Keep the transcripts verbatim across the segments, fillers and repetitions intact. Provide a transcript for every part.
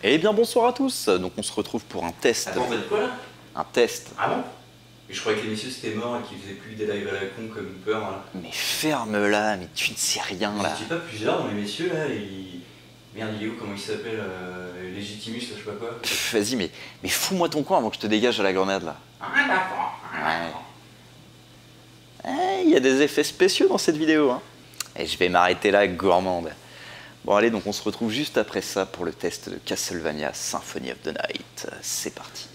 Eh bien bonsoir à tous, donc on se retrouve pour un test. Attends, t'as dit quoi là? Un test. Ah bon? Mais je croyais que les messieurs c'était mort et qu'ils faisaient plus des lives à la con comme peur là. Mais ferme-la, mais tu ne sais rien là. Je dis pas plusieurs dans les messieurs là, ils... Merde, il est où, comment il s'appelle euh, Légitimus, là, je sais pas quoi. Vas-y, mais, mais fous-moi ton coin avant que je te dégage à la grenade là. Ah d'accord. Ouais. Eh, il y a des effets spéciaux dans cette vidéo, hein. Et je vais m'arrêter là, gourmande. Bon allez, donc on se retrouve juste après ça pour le test de Castlevania Symphony of the Night. C'est parti.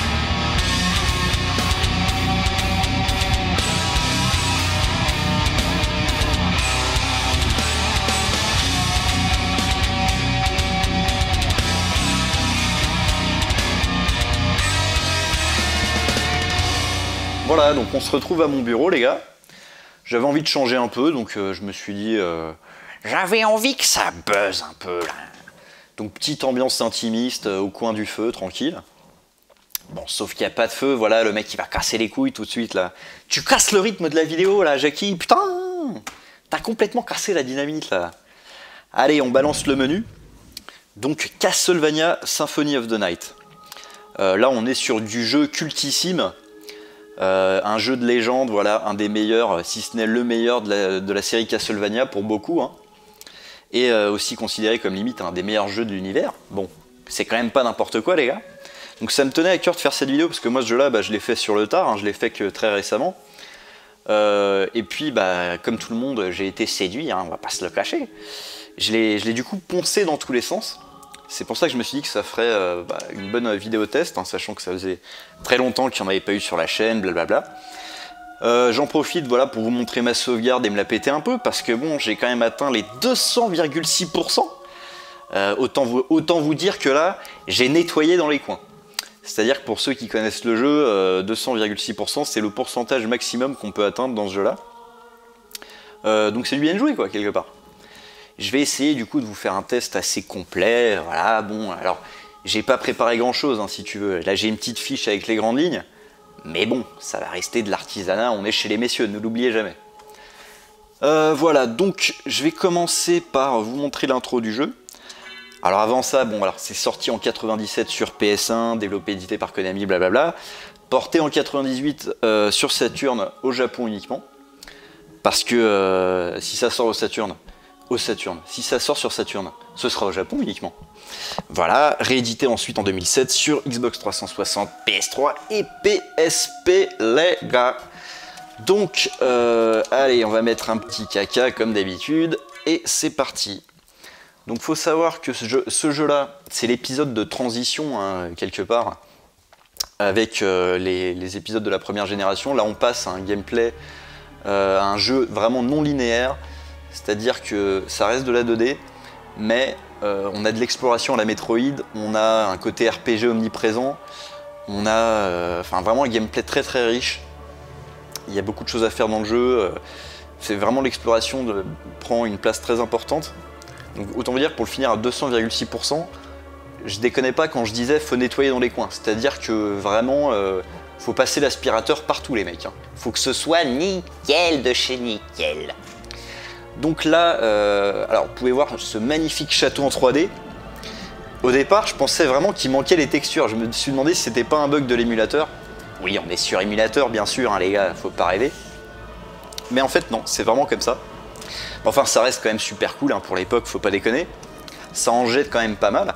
Voilà, donc on se retrouve à mon bureau les gars. J'avais envie de changer un peu, donc euh, je me suis dit... Euh, J'avais envie que ça buzz un peu là. Donc petite ambiance intimiste euh, au coin du feu, tranquille. Bon, sauf qu'il n'y a pas de feu, voilà, le mec il va casser les couilles tout de suite là. Tu casses le rythme de la vidéo là, Jackie, putain. T'as complètement cassé la dynamite là. Allez, on balance le menu. Donc Castlevania Symphony of the Night. Euh, là on est sur du jeu cultissime. Euh, un jeu de légende, voilà, un des meilleurs, si ce n'est le meilleur de la, de la série Castlevania pour beaucoup, hein. Et euh, aussi considéré comme limite un des meilleurs jeux de l'univers. Bon, c'est quand même pas n'importe quoi les gars. Donc ça me tenait à cœur de faire cette vidéo parce que moi ce jeu-là, bah, je l'ai fait sur le tard, hein, je l'ai fait que très récemment. Euh, et puis, bah, comme tout le monde, j'ai été séduit, hein, on va pas se le cacher. Je l'ai du coup poncé dans tous les sens. C'est pour ça que je me suis dit que ça ferait euh, bah, une bonne vidéo test, hein, sachant que ça faisait très longtemps qu'il n'y en avait pas eu sur la chaîne, blablabla. Euh, J'en profite voilà, pour vous montrer ma sauvegarde et me la péter un peu, parce que bon, j'ai quand même atteint les deux cents virgule six pour cent. Euh, autant, vous, autant vous dire que là, j'ai nettoyé dans les coins. C'est-à-dire que pour ceux qui connaissent le jeu, euh, deux cents virgule six pour cent, c'est le pourcentage maximum qu'on peut atteindre dans ce jeu-là. Euh, donc c'est du bien joué, quoi, quelque part. Je vais essayer du coup de vous faire un test assez complet, voilà, bon, alors, j'ai pas préparé grand chose, hein, si tu veux, là j'ai une petite fiche avec les grandes lignes, mais bon, ça va rester de l'artisanat, on est chez les messieurs, ne l'oubliez jamais. Euh, voilà, donc je vais commencer par vous montrer l'intro du jeu. Alors avant ça, bon, alors c'est sorti en quatre-vingt-dix-sept sur P S un, développé, édité par Konami, blablabla, porté en quatre-vingt-dix-huit euh, sur Saturn au Japon uniquement, parce que euh, si ça sort au Saturn, au Saturn. Si ça sort sur Saturn, ce sera au Japon uniquement. Voilà, réédité ensuite en deux mille sept sur Xbox trois cent soixante, P S trois et P S P, les gars. Donc, euh, allez, on va mettre un petit caca comme d'habitude, et c'est parti. Donc, faut savoir que ce jeu, ce jeu-là, c'est l'épisode de transition, hein, quelque part, avec euh, les, les épisodes de la première génération. Là, on passe à un gameplay, euh, à un jeu vraiment non linéaire. C'est-à-dire que ça reste de la deux D, mais euh, on a de l'exploration à la Metroid, on a un côté R P G omniprésent, on a euh, enfin, vraiment un gameplay très très riche. Il y a beaucoup de choses à faire dans le jeu, c'est vraiment l'exploration prend une place très importante. Donc autant vous dire, pour le finir à deux cents virgule six pour cent, je déconnais pas quand je disais faut nettoyer dans les coins. C'est-à-dire que vraiment, euh, faut passer l'aspirateur partout les mecs, hein. Faut que ce soit nickel de chez nickel. Donc là, euh, alors vous pouvez voir ce magnifique château en trois D. Au départ, je pensais vraiment qu'il manquait les textures. Je me suis demandé si c'était pas un bug de l'émulateur. Oui, on est sur émulateur, bien sûr, hein, les gars, faut pas rêver. Mais en fait, non, c'est vraiment comme ça. Enfin, ça reste quand même super cool, hein, pour l'époque, faut pas déconner. Ça en jette quand même pas mal.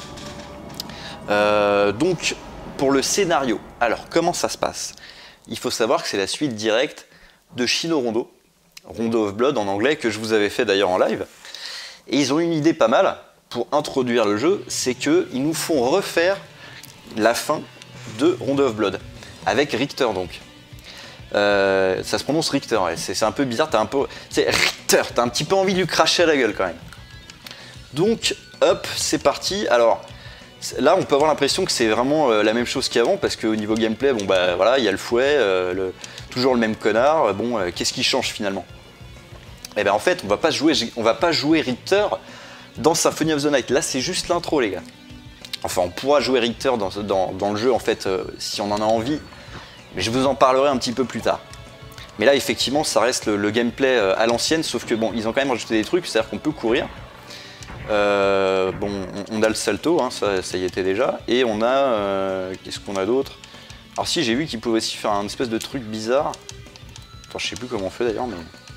Euh, donc, pour le scénario, alors comment ça se passe? Il faut savoir que c'est la suite directe de Shin Rondo. Rondo of Blood en anglais, que je vous avais fait d'ailleurs en live. Et ils ont une idée pas mal pour introduire le jeu, c'est qu'ils nous font refaire la fin de Rondo of Blood, avec Richter donc. Euh, ça se prononce Richter, ouais. C'est un peu bizarre, t'as un peu... C'est Richter, t'as un petit peu envie de lui cracher à la gueule quand même. Donc, hop, c'est parti. Alors, là on peut avoir l'impression que c'est vraiment euh, la même chose qu'avant, parce qu'au niveau gameplay, bon bah voilà, il y a le fouet, euh, le... toujours le même connard, bon, euh, qu'est-ce qui change finalement? Eh bien en fait, on va pas jouer, on va pas jouer Richter dans Symphony of the Night, là c'est juste l'intro les gars. Enfin, on pourra jouer Richter dans, dans, dans le jeu en fait, euh, si on en a envie, mais je vous en parlerai un petit peu plus tard. Mais là effectivement, ça reste le, le gameplay euh, à l'ancienne, sauf que bon, ils ont quand même rajouté des trucs, c'est-à-dire qu'on peut courir. Euh, bon, on, on a le salto, hein, ça, ça y était déjà. Et on a... Euh, qu'est-ce qu'on a d'autre? Alors si, j'ai vu qu'il pouvait aussi faire un espèce de truc bizarre. Attends, je sais plus comment on fait d'ailleurs, mais...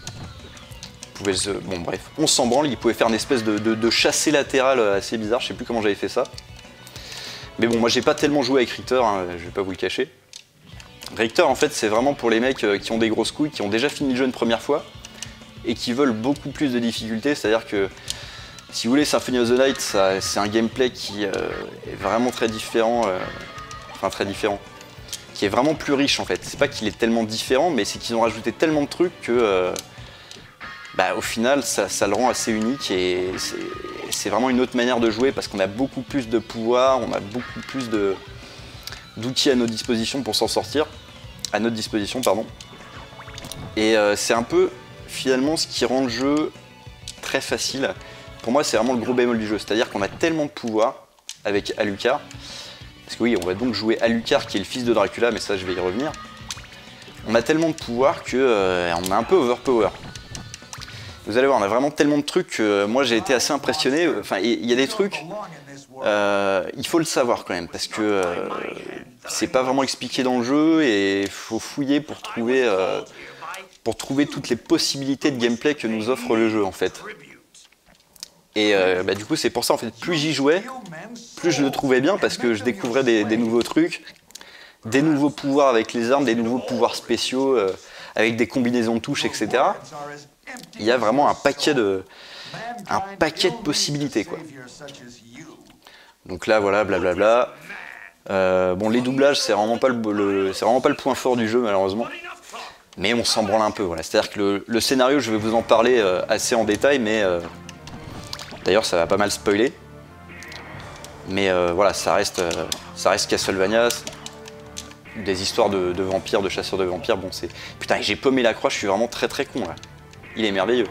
Il pouvait se... Bon bref, on s'en branle, il pouvait faire une espèce de, de, de chassé latéral assez bizarre, je sais plus comment j'avais fait ça. Mais bon, moi j'ai pas tellement joué avec Richter, hein, je vais pas vous le cacher. Richter, en fait, c'est vraiment pour les mecs qui ont des grosses couilles, qui ont déjà fini le jeu une première fois, et qui veulent beaucoup plus de difficultés, c'est-à-dire que, si vous voulez, Symphony of the Night, c'est un gameplay qui euh, est vraiment très différent, euh, enfin très différent, qui est vraiment plus riche en fait. C'est pas qu'il est tellement différent, mais c'est qu'ils ont rajouté tellement de trucs que, euh, bah, au final, ça, ça le rend assez unique, et c'est vraiment une autre manière de jouer, parce qu'on a beaucoup plus de pouvoir, on a beaucoup plus de... d'outils à notre disposition pour s'en sortir, à notre disposition, pardon. Et euh, c'est un peu, finalement, ce qui rend le jeu très facile. Pour moi, c'est vraiment le gros bémol du jeu, c'est-à-dire qu'on a tellement de pouvoir avec Alucard, parce que oui, on va donc jouer Alucard, qui est le fils de Dracula, mais ça, je vais y revenir. On a tellement de pouvoir que euh, on est un peu overpower. Vous allez voir, on a vraiment tellement de trucs que euh, moi, j'ai été assez impressionné. Enfin, il y a des trucs... Euh, il faut le savoir quand même, parce que euh, c'est pas vraiment expliqué dans le jeu et il faut fouiller pour trouver, euh, pour trouver toutes les possibilités de gameplay que nous offre le jeu en fait. Et euh, bah, du coup c'est pour ça en fait, plus j'y jouais, plus je le trouvais bien parce que je découvrais des, des nouveaux trucs, des nouveaux pouvoirs avec les armes, des nouveaux pouvoirs spéciaux euh, avec des combinaisons de touches, et cetera. Il y a vraiment un paquet de, un paquet de possibilités quoi. Donc là, voilà, blablabla. Euh, bon, les doublages, c'est vraiment pas le, le c'est vraiment pas le point fort du jeu, malheureusement. Mais on s'en branle un peu, voilà. C'est-à-dire que le, le scénario, je vais vous en parler euh, assez en détail, mais euh, d'ailleurs, ça va pas mal spoiler. Mais euh, voilà, ça reste, euh, ça reste Castlevania, des histoires de, de vampires, de chasseurs de vampires. Bon, c'est putain, j'ai paumé la croix, je suis vraiment très très con là. Il est merveilleux.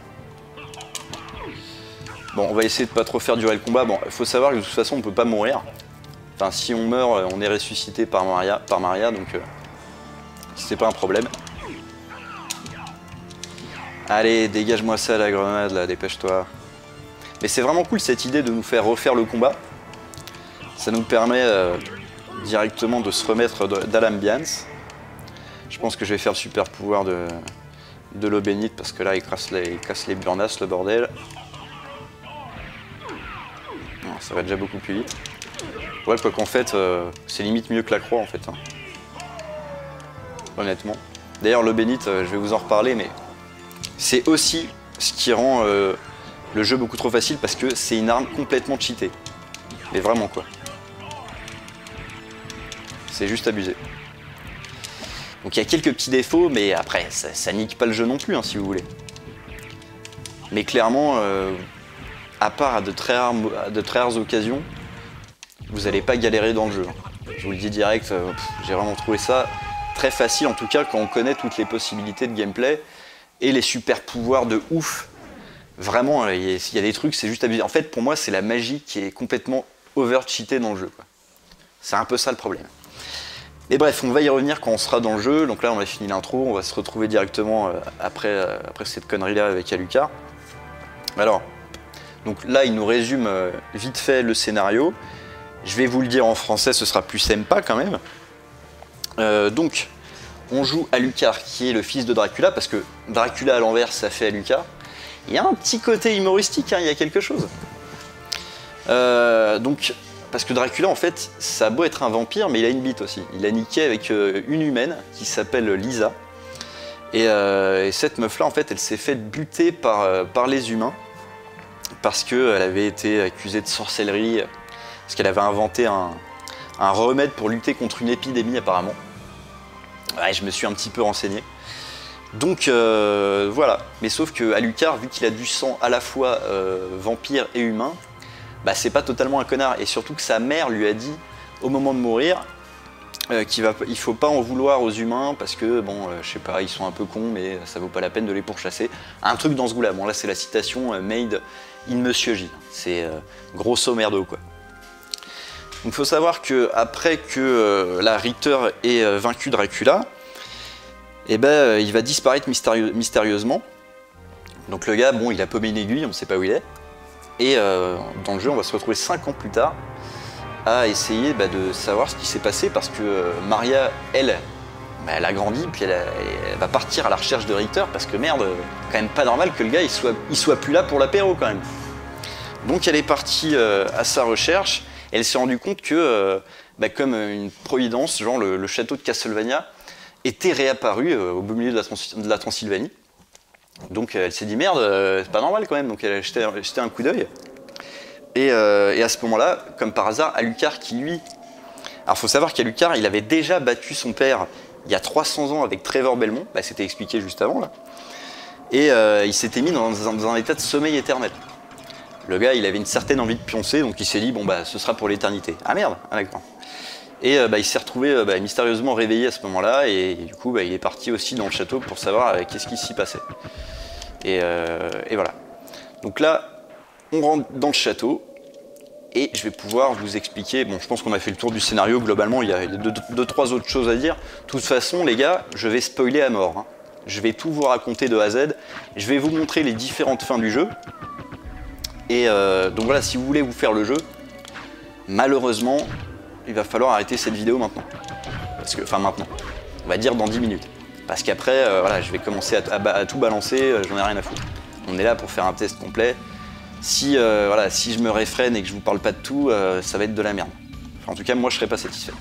Bon, on va essayer de pas trop faire durer le combat. Bon, il faut savoir que de toute façon, on peut pas mourir. Enfin, si on meurt, on est ressuscité par Maria, par Maria donc euh, c'est pas un problème. Allez, dégage-moi ça la grenade, là, dépêche-toi. Mais c'est vraiment cool cette idée de nous faire refaire le combat. Ça nous permet euh, directement de se remettre dans l'ambiance. Je pense que je vais faire le super pouvoir de, de l'eau bénite parce que là, il casse les, il casse les burnasses, le bordel. Ça va déjà beaucoup plus vite. Ouais, quoi qu'en fait, euh, c'est limite mieux que la croix en fait. Hein. Honnêtement. D'ailleurs, le bénite, euh, je vais vous en reparler, mais c'est aussi ce qui rend euh, le jeu beaucoup trop facile parce que c'est une arme complètement cheatée. Mais vraiment quoi. C'est juste abusé. Donc il y a quelques petits défauts, mais après, ça, ça nique pas le jeu non plus, hein, si vous voulez. Mais clairement, euh, à part à de très rares, à de très rares occasions, vous n'allez pas galérer dans le jeu. Je vous le dis direct, euh, j'ai vraiment trouvé ça très facile, en tout cas quand on connaît toutes les possibilités de gameplay et les super pouvoirs de ouf. Vraiment, il y, y a des trucs, c'est juste abusé. En fait, pour moi, c'est la magie qui est complètement over-cheatée dans le jeu. C'est un peu ça le problème. Mais bref, on va y revenir quand on sera dans le jeu. Donc là, on a fini l'intro, on va se retrouver directement euh, après, euh, après cette connerie-là avec Alucard. Alors, donc là, il nous résume euh, vite fait le scénario. Je vais vous le dire en français, ce sera plus sympa quand même. Euh, donc, on joue Alucard, qui est le fils de Dracula, parce que Dracula à l'envers, ça fait Alucard. Il y a un petit côté humoristique, hein, il y a quelque chose. Euh, donc, parce que Dracula, en fait, ça a beau être un vampire, mais il a une bite aussi. Il a niqué avec euh, une humaine qui s'appelle Lisa. Et, euh, et cette meuf-là, en fait, elle s'est fait buter par, euh, par les humains parce qu'elle avait été accusée de sorcellerie, parce qu'elle avait inventé un, un remède pour lutter contre une épidémie, apparemment. Ouais, je me suis un petit peu renseigné. Donc euh, voilà, mais sauf que Alucard, vu qu'il a du sang à la fois euh, vampire et humain, bah c'est pas totalement un connard, et surtout que sa mère lui a dit au moment de mourir euh, qu'il va, il faut pas en vouloir aux humains parce que bon, euh, je sais pas, ils sont un peu cons, mais ça vaut pas la peine de les pourchasser. Un truc dans ce goût-là. Bon là c'est la citation euh, made in Monsieur J. C'est euh, grosso merdo quoi. Donc il faut savoir que après que euh, la Richter ait euh, vaincu Dracula, et eh ben euh, il va disparaître mystérieux, mystérieusement. Donc le gars, bon, il a paumé une aiguille, on ne sait pas où il est. Et euh, dans le jeu, on va se retrouver cinq ans plus tard à essayer bah, de savoir ce qui s'est passé parce que euh, Maria, elle, bah, elle a grandi, puis elle, a, elle va partir à la recherche de Richter parce que merde, quand même pas normal que le gars il soit, il soit plus là pour l'apéro quand même. Donc elle est partie euh, à sa recherche, et elle s'est rendue compte que, euh, bah, comme une providence, genre le, le château de Castlevania était réapparu euh, au beau milieu de la, Trans de la Transylvanie. Donc euh, elle s'est dit merde, euh, c'est pas normal quand même, donc elle a jeté, jeté un coup d'œil. Et, euh, et à ce moment-là, comme par hasard, Alucard qui lui... Alors il faut savoir qu'Alucard, il avait déjà battu son père il y a trois cents ans avec Trevor Belmont, bah, c'était expliqué juste avant là. Et euh, il s'était mis dans un, dans un état de sommeil éternel. Le gars, il avait une certaine envie de pioncer, donc il s'est dit, bon bah ce sera pour l'éternité. Ah merde, ah d'accord. Et euh, bah, il s'est retrouvé euh, bah, mystérieusement réveillé à ce moment-là, et, et du coup bah, il est parti aussi dans le château pour savoir euh, qu'est-ce qui s'y passait. Et, euh, et voilà. Donc là, on rentre dans le château, et je vais pouvoir vous expliquer, bon je pense qu'on a fait le tour du scénario, globalement il y a deux, deux, deux trois autres choses à dire. De toute façon les gars, je vais spoiler à mort. Hein. Je vais tout vous raconter de A à Z, je vais vous montrer les différentes fins du jeu. Et euh, donc voilà, si vous voulez vous faire le jeu, malheureusement, il va falloir arrêter cette vidéo maintenant. Parce que, enfin maintenant, on va dire dans dix minutes. Parce qu'après, euh, voilà, je vais commencer à, à, à tout balancer, euh, j'en ai rien à foutre. On est là pour faire un test complet. Si, euh, voilà, si je me réfrène et que je vous parle pas de tout, euh, ça va être de la merde. Enfin, en tout cas, moi je serai pas satisfait.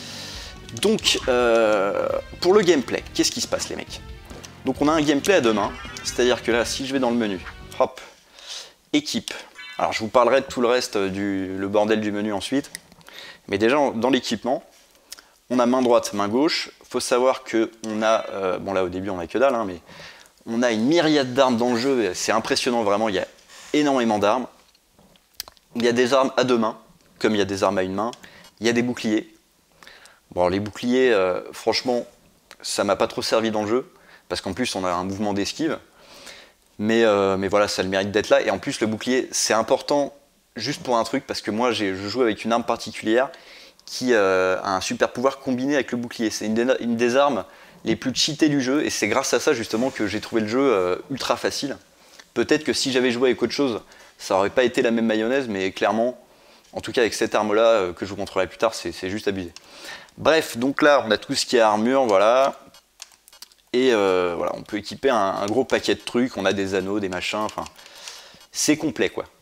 Donc, euh, pour le gameplay, qu'est-ce qui se passe les mecs? Donc on a un gameplay à deux mains, c'est-à-dire que là, si je vais dans le menu, hop, équipe. Alors je vous parlerai de tout le reste du le bordel du menu ensuite. Mais déjà dans l'équipement, on a main droite, main gauche. Faut savoir que on a, euh, bon là au début on a que dalle, hein, mais on a une myriade d'armes dans le jeu. C'est impressionnant vraiment. Il y a énormément d'armes. Il y a des armes à deux mains, comme il y a des armes à une main. Il y a des boucliers. Bon les boucliers, euh, franchement, ça m'a pas trop servi dans le jeu parce qu'en plus on a un mouvement d'esquive. Mais, euh, mais voilà, ça a le mérite d'être là. Et en plus, le bouclier, c'est important juste pour un truc, parce que moi, je joue avec une arme particulière qui euh, a un super pouvoir combiné avec le bouclier. C'est une, une des armes les plus cheatées du jeu, et c'est grâce à ça, justement, que j'ai trouvé le jeu euh, ultra facile. Peut-être que si j'avais joué avec autre chose, ça aurait pas été la même mayonnaise, mais clairement, en tout cas avec cette arme-là, euh, que je vous montrerai plus tard, c'est juste abusé. Bref, donc là, on a tout ce qui est armure, voilà. Et euh, voilà, on peut équiper un, un gros paquet de trucs, on a des anneaux, des machins, enfin, c'est complet quoi.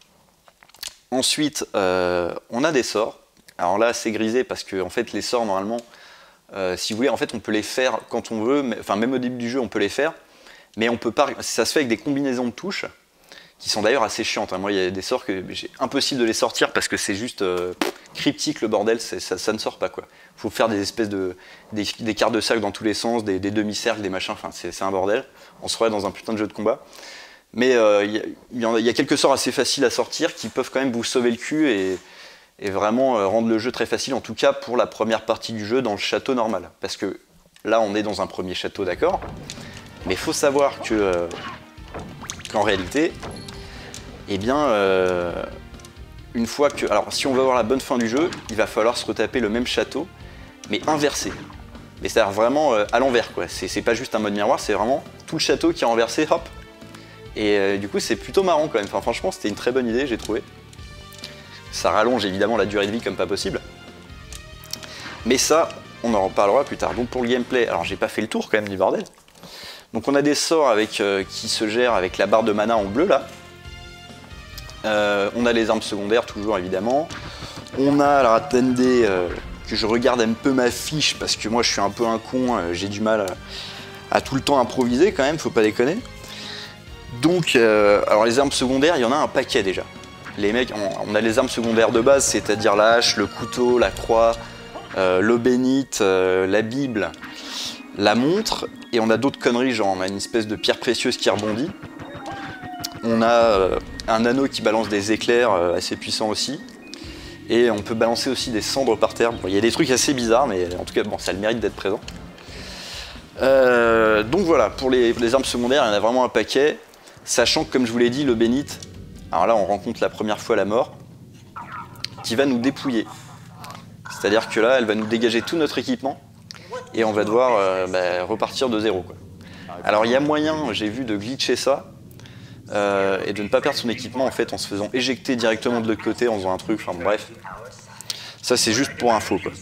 Ensuite, euh, on a des sorts. Alors là, c'est grisé parce que en fait, les sorts normalement, euh, si vous voulez, en fait, on peut les faire quand on veut. Mais, enfin, même au début du jeu, on peut les faire, mais on peut pas. Ça se fait avec des combinaisons de touches qui sont d'ailleurs assez chiantes. Hein. Moi, il y a des sorts que j'ai impossible de les sortir parce que c'est juste euh, cryptique le bordel, ça, ça ne sort pas quoi. Faut faire des espèces de des, des quarts de cercle dans tous les sens, des, des demi-cercles, des machins. Enfin, c'est un bordel. On se croirait dans un putain de jeu de combat. Mais euh, il y, y, y a quelques sorts assez faciles à sortir qui peuvent quand même vous sauver le cul et, et vraiment euh, rendre le jeu très facile. En tout cas pour la première partie du jeu dans le château normal. Parce que là, on est dans un premier château, d'accord. Mais il faut savoir que euh, qu'en réalité, eh bien, euh, une fois que... Alors, si on veut avoir la bonne fin du jeu, il va falloir se retaper le même château, mais inversé. Mais c'est-à-dire vraiment euh, à l'envers, quoi. C'est pas juste un mode miroir, c'est vraiment tout le château qui est renversé, hop. Et euh, du coup, c'est plutôt marrant quand même. Enfin, franchement, c'était une très bonne idée, j'ai trouvé. Ça rallonge évidemment la durée de vie comme pas possible. Mais ça, on en reparlera plus tard. Donc pour le gameplay, alors j'ai pas fait le tour quand même du bordel. Donc on a des sorts avec, euh, qui se gèrent avec la barre de mana en bleu là. Euh, on a les armes secondaires toujours évidemment. On a, alors attendez, euh, que je regarde un peu ma fiche parce que moi je suis un peu un con, euh, j'ai du mal à, à tout le temps improviser quand même, faut pas déconner. Donc, euh, alors les armes secondaires, il y en a un paquet déjà. Les mecs, on, on a les armes secondaires de base, c'est-à-dire la hache, le couteau, la croix, euh, l'eau bénite, euh, la Bible, la montre, et on a d'autres conneries, genre on a une espèce de pierre précieuse qui rebondit. On a euh, un anneau qui balance des éclairs euh, assez puissants aussi. Et on peut balancer aussi des cendres par terre. Bon, il y a des trucs assez bizarres, mais en tout cas, bon, ça a le mérite d'être présent. Euh, donc voilà, pour les, les armes secondaires, il y en a vraiment un paquet. Sachant que, comme je vous l'ai dit, le bénite, alors là, on rencontre la première fois la mort, qui va nous dépouiller. C'est-à-dire que là, elle va nous dégager tout notre équipement, et on va devoir euh, bah, repartir de zéro, quoi. Alors il y a moyen, j'ai vu, de glitcher ça. euh, et de ne pas perdre son équipement en fait en se faisant éjecter directement de l'autre côté en faisant un truc, enfin bref. Ça c'est juste pour info quoi.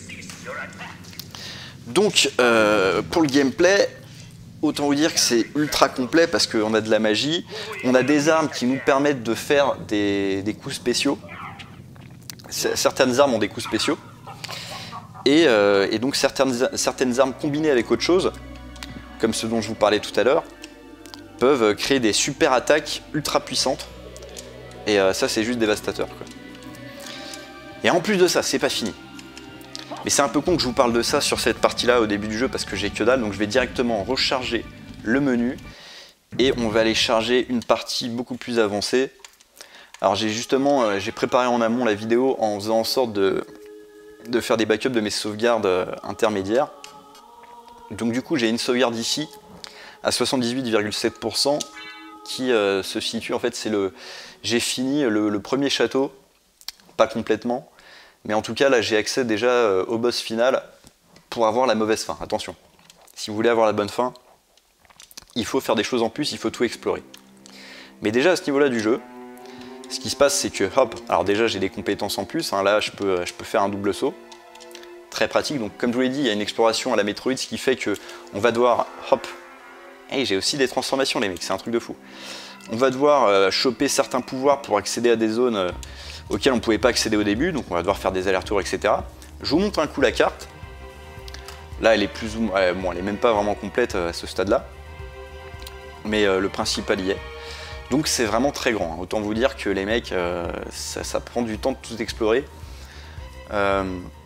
Donc euh, pour le gameplay, autant vous dire que c'est ultra complet parce qu'on a de la magie, on a des armes qui nous permettent de faire des, des coups spéciaux. Certaines armes ont des coups spéciaux. Et, euh, et donc certaines, certaines armes combinées avec autre chose, comme ce dont je vous parlais tout à l'heure, peuvent créer des super attaques ultra puissantes. Et euh, ça c'est juste dévastateur quoi. Et en plus de ça, c'est pas fini. Mais c'est un peu con que je vous parle de ça sur cette partie-là au début du jeu parce que j'ai que dalle, donc je vais directement recharger le menu et on va aller charger une partie beaucoup plus avancée. Alors j'ai justement, euh, j'ai préparé en amont la vidéo en faisant en sorte de, de faire des backups de mes sauvegardes euh, intermédiaires. Donc du coup j'ai une sauvegarde ici à soixante-dix-huit virgule sept pour cent qui euh, se situe, en fait c'est le... J'ai fini le, le premier château, pas complètement. Mais en tout cas, là, j'ai accès déjà euh, au boss final pour avoir la mauvaise fin. Attention, si vous voulez avoir la bonne fin, il faut faire des choses en plus, il faut tout explorer. Mais déjà, à ce niveau-là du jeu, ce qui se passe, c'est que, hop, alors déjà, j'ai des compétences en plus. Hein, là, je peux, je peux faire un double saut. Très pratique. Donc, comme je vous l'ai dit, il y a une exploration à la Metroid, ce qui fait que on va devoir, hop, hey, j'ai aussi des transformations, les mecs, c'est un truc de fou. On va devoir euh, choper certains pouvoirs pour accéder à des zones... Euh, auquel on ne pouvait pas accéder au début, donc on va devoir faire des allers-retours, et cetera. Je vous montre un coup la carte. Là, elle est plus ou moins, bon, elle est même pas vraiment complète à ce stade-là, mais euh, le principal y est. Donc c'est vraiment très grand. Hein. Autant vous dire que les mecs, euh, ça, ça prend du temps de tout explorer. Euh,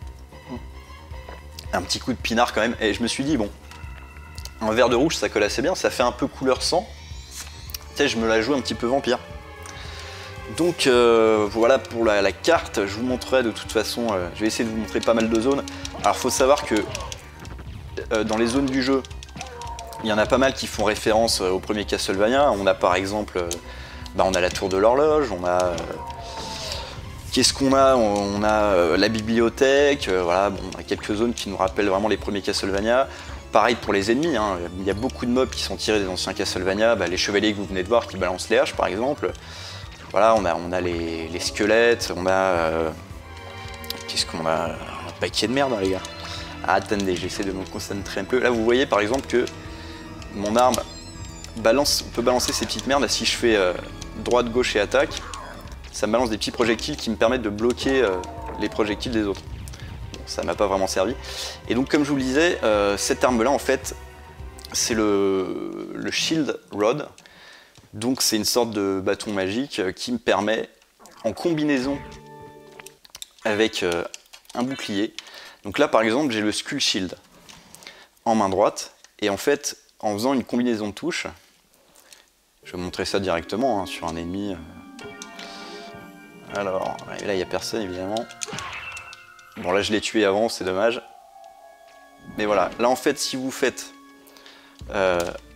un petit coup de pinard quand même. Et je me suis dit bon, un vert de rouge, ça colle assez bien. Ça fait un peu couleur sang. Tu sais, je me la joue un petit peu vampire. Donc euh, voilà pour la, la carte, je vous montrerai de toute façon, euh, je vais essayer de vous montrer pas mal de zones. Alors il faut savoir que euh, dans les zones du jeu, il y en a pas mal qui font référence euh, au premier Castlevania. On a par exemple, euh, bah, on a la tour de l'horloge, on a... Euh, Qu'est-ce qu'on a? On a euh, la bibliothèque, euh, voilà, bon, on a quelques zones qui nous rappellent vraiment les premiers Castlevania. Pareil pour les ennemis, hein, il y a beaucoup de mobs qui sont tirés des anciens Castlevania, bah, les chevaliers que vous venez de voir qui balancent les haches par exemple. Voilà, on a, on a les, les squelettes, on a... Euh, Qu'est-ce qu'on a? Un paquet de merde, hein, les gars. Ah, attendez, j'essaie de me concentrer un peu. Là, vous voyez par exemple que mon arme balance, peut balancer ces petites merdes. Si je fais euh, droite, gauche et attaque, ça me balance des petits projectiles qui me permettent de bloquer euh, les projectiles des autres. Bon, ça m'a pas vraiment servi. Et donc, comme je vous le disais, euh, cette arme-là, en fait, c'est le, le Shield Rod. Donc c'est une sorte de bâton magique qui me permet, en combinaison avec euh, un bouclier, donc là par exemple j'ai le Skull Shield en main droite, et en fait en faisant une combinaison de touches, je vais vous montrer ça directement hein, sur un ennemi. Alors là il n'y a personne évidemment. Bon là je l'ai tué avant, c'est dommage. Mais voilà, là en fait si vous faites... Euh,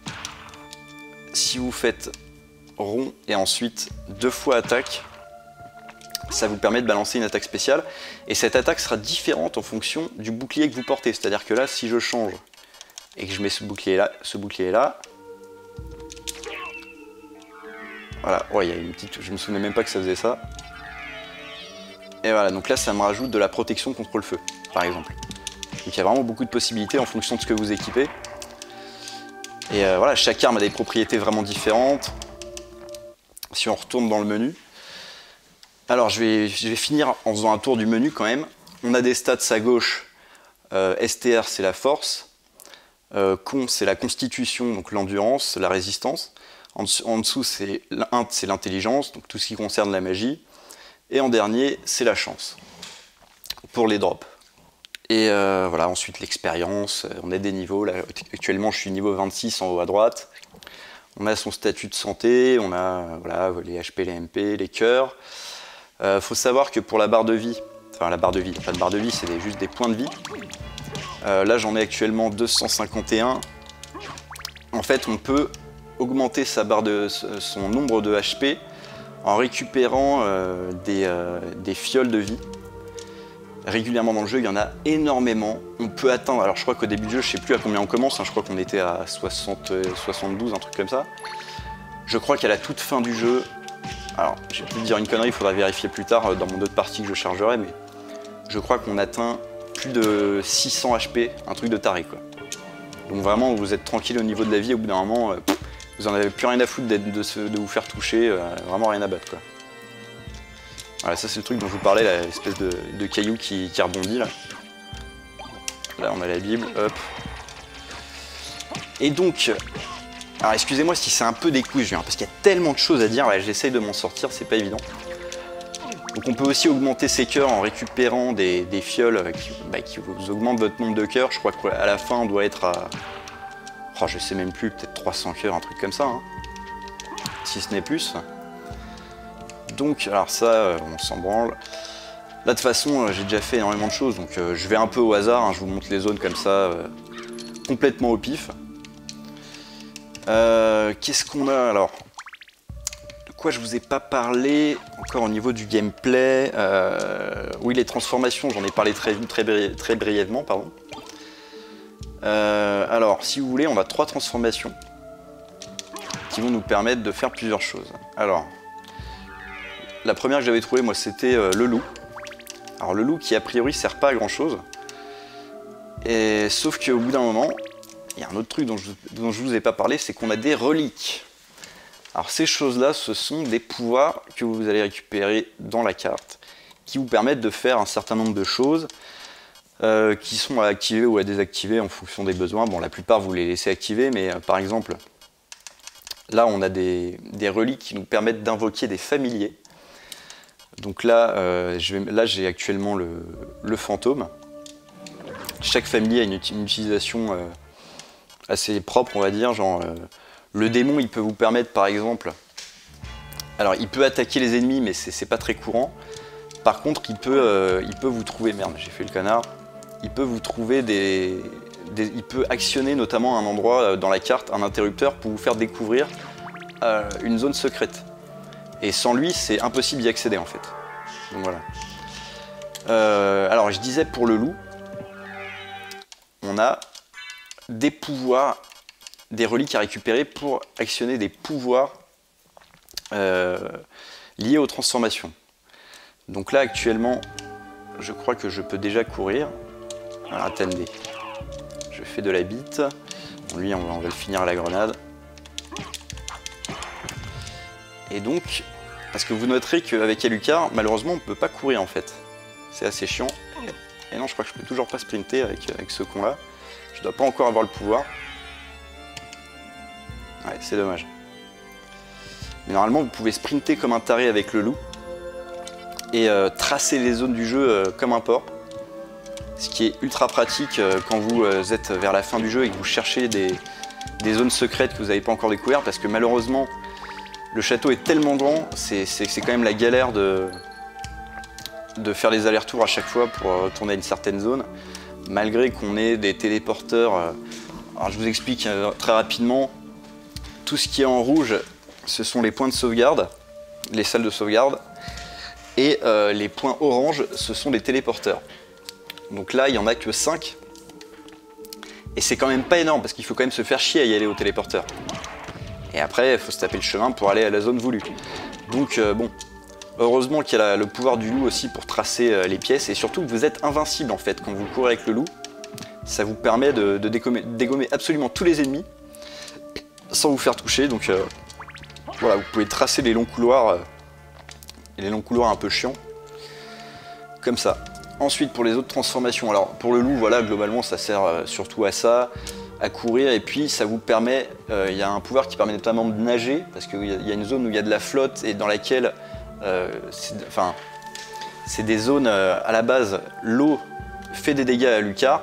si vous faites rond et ensuite deux fois attaque, ça vous permet de balancer une attaque spéciale et cette attaque sera différente en fonction du bouclier que vous portez. C'est-à-dire que là, si je change et que je mets ce bouclier là, ce bouclier là, voilà, ouais, il y a une petite, je me souvenais même pas que ça faisait ça. Et voilà, donc là, ça me rajoute de la protection contre le feu, par exemple. Donc il y a vraiment beaucoup de possibilités en fonction de ce que vous équipez. Et euh, voilà, chaque arme a des propriétés vraiment différentes. Si on retourne dans le menu, alors je vais, je vais finir en faisant un tour du menu quand même. On a des stats à gauche, euh, S T R c'est la force, euh, Con c'est la constitution, donc l'endurance, la résistance. En, en dessous c'est l'int, c'est l'intelligence, donc tout ce qui concerne la magie. Et en dernier c'est la chance, pour les drops. Et euh, voilà, ensuite l'expérience, on a des niveaux, là actuellement je suis niveau vingt-six en haut à droite. On a son statut de santé, on a voilà, les H P, les M P, les cœurs. Il euh, faut savoir que pour la barre de vie, enfin la barre de vie, pas de barre de vie, c'est des, juste des points de vie. Euh, là j'en ai actuellement deux cent cinquante et un. En fait on peut augmenter sa barre de, son nombre de H P en récupérant euh, des, euh, des fioles de vie. Régulièrement dans le jeu, il y en a énormément. On peut atteindre, alors je crois qu'au début du jeu, je sais plus à combien on commence, hein, je crois qu'on était à soixante, soixante-douze, un truc comme ça. Je crois qu'à la toute fin du jeu, alors j'ai pu dire une connerie, il faudra vérifier plus tard dans mon autre partie que je chargerai, mais je crois qu'on atteint plus de six cents H P, un truc de taré quoi. Donc vraiment vous êtes tranquille au niveau de la vie, au bout d'un moment, euh, vous en avez plus rien à foutre de, de, de vous faire toucher, euh, vraiment rien à battre quoi. Voilà, ça c'est le truc dont je vous parlais, l'espèce de, de caillou qui, qui rebondit là. Là on a la Bible, hop. Et donc, alors excusez-moi si c'est un peu décousu, hein, parce qu'il y a tellement de choses à dire, là j'essaye de m'en sortir, c'est pas évident. Donc on peut aussi augmenter ses cœurs en récupérant des, des fioles qui, bah, qui vous augmentent votre nombre de cœurs. Je crois qu'à la fin on doit être à, oh, je sais même plus, peut-être trois cents cœurs, un truc comme ça, hein, si ce n'est plus. Donc alors ça, on s'en branle. Là de toute façon j'ai déjà fait énormément de choses, donc euh, je vais un peu au hasard, hein, je vous montre les zones comme ça, euh, complètement au pif. Euh, Qu'est-ce qu'on a alors? De quoi je vous ai pas parlé encore au niveau du gameplay? euh, Oui, les transformations, j'en ai parlé très, très, bri très brièvement, pardon. Euh, alors, si vous voulez, on a trois transformations qui vont nous permettre de faire plusieurs choses. Alors, la première que j'avais trouvée, moi, c'était euh, le loup. Alors, le loup qui, a priori, sert pas à grand-chose. Et sauf qu'au bout d'un moment, il y a un autre truc dont je, dont je vous ai pas parlé, c'est qu'on a des reliques. Alors ces choses-là, ce sont des pouvoirs que vous allez récupérer dans la carte, qui vous permettent de faire un certain nombre de choses, euh, qui sont à activer ou à désactiver en fonction des besoins. Bon, la plupart vous les laissez activer, mais euh, par exemple, là on a des, des reliques qui nous permettent d'invoquer des familiers. Donc là, euh, je vais, là j'ai actuellement le, le fantôme. Chaque familier a une, une utilisation euh, assez propre, on va dire, genre euh, le démon il peut vous permettre par exemple, alors il peut attaquer les ennemis mais c'est pas très courant, par contre il peut, euh, il peut vous trouver, merde j'ai fait le canard, il peut vous trouver des, des, il peut actionner notamment un endroit dans la carte, un interrupteur pour vous faire découvrir euh, une zone secrète, et sans lui c'est impossible d'y accéder en fait, donc voilà. Euh, alors je disais pour le loup, on a des pouvoirs, des reliques à récupérer pour actionner des pouvoirs euh, liés aux transformations. Donc là actuellement, je crois que je peux déjà courir. Alors attendez, je fais de la bite. Bon, lui on va, on va le finir à la grenade. Et donc, parce que vous noterez qu'avec Alucard, malheureusement on ne peut pas courir en fait. C'est assez chiant. Et non, je crois que je peux toujours pas sprinter avec, avec ce con là. Je dois pas encore avoir le pouvoir. Ouais, c'est dommage. Mais normalement, vous pouvez sprinter comme un taré avec le loup et euh, tracer les zones du jeu euh, comme un porc. Ce qui est ultra pratique euh, quand vous euh, êtes vers la fin du jeu et que vous cherchez des, des zones secrètes que vous n'avez pas encore découvertes, parce que malheureusement, le château est tellement grand, c'est quand même la galère de, de faire les allers-retours à chaque fois pour retourner à une certaine zone. Malgré qu'on ait des téléporteurs, alors je vous explique très rapidement, tout ce qui est en rouge, ce sont les points de sauvegarde, les salles de sauvegarde, et euh, les points orange, ce sont les téléporteurs. Donc là, il n'y en a que cinq, et c'est quand même pas énorme, parce qu'il faut quand même se faire chier à y aller au téléporteur. Et après, il faut se taper le chemin pour aller à la zone voulue. Donc euh, bon, heureusement qu'il y a le pouvoir du loup aussi pour tracer les pièces, et surtout que vous êtes invincible en fait quand vous courez avec le loup. Ça vous permet de, de dégommer, dégommer absolument tous les ennemis sans vous faire toucher. Donc euh, voilà, vous pouvez tracer les longs couloirs, euh, les longs couloirs un peu chiants, comme ça. Ensuite pour les autres transformations, alors pour le loup, voilà, globalement ça sert euh, surtout à ça, à courir, et puis ça vous permet, euh, il y a un pouvoir qui permet notamment de nager, parce qu'il y, y a une zone où il y a de la flotte et dans laquelle Euh, c'est enfin, des zones euh, à la base, l'eau fait des dégâts à Alucard.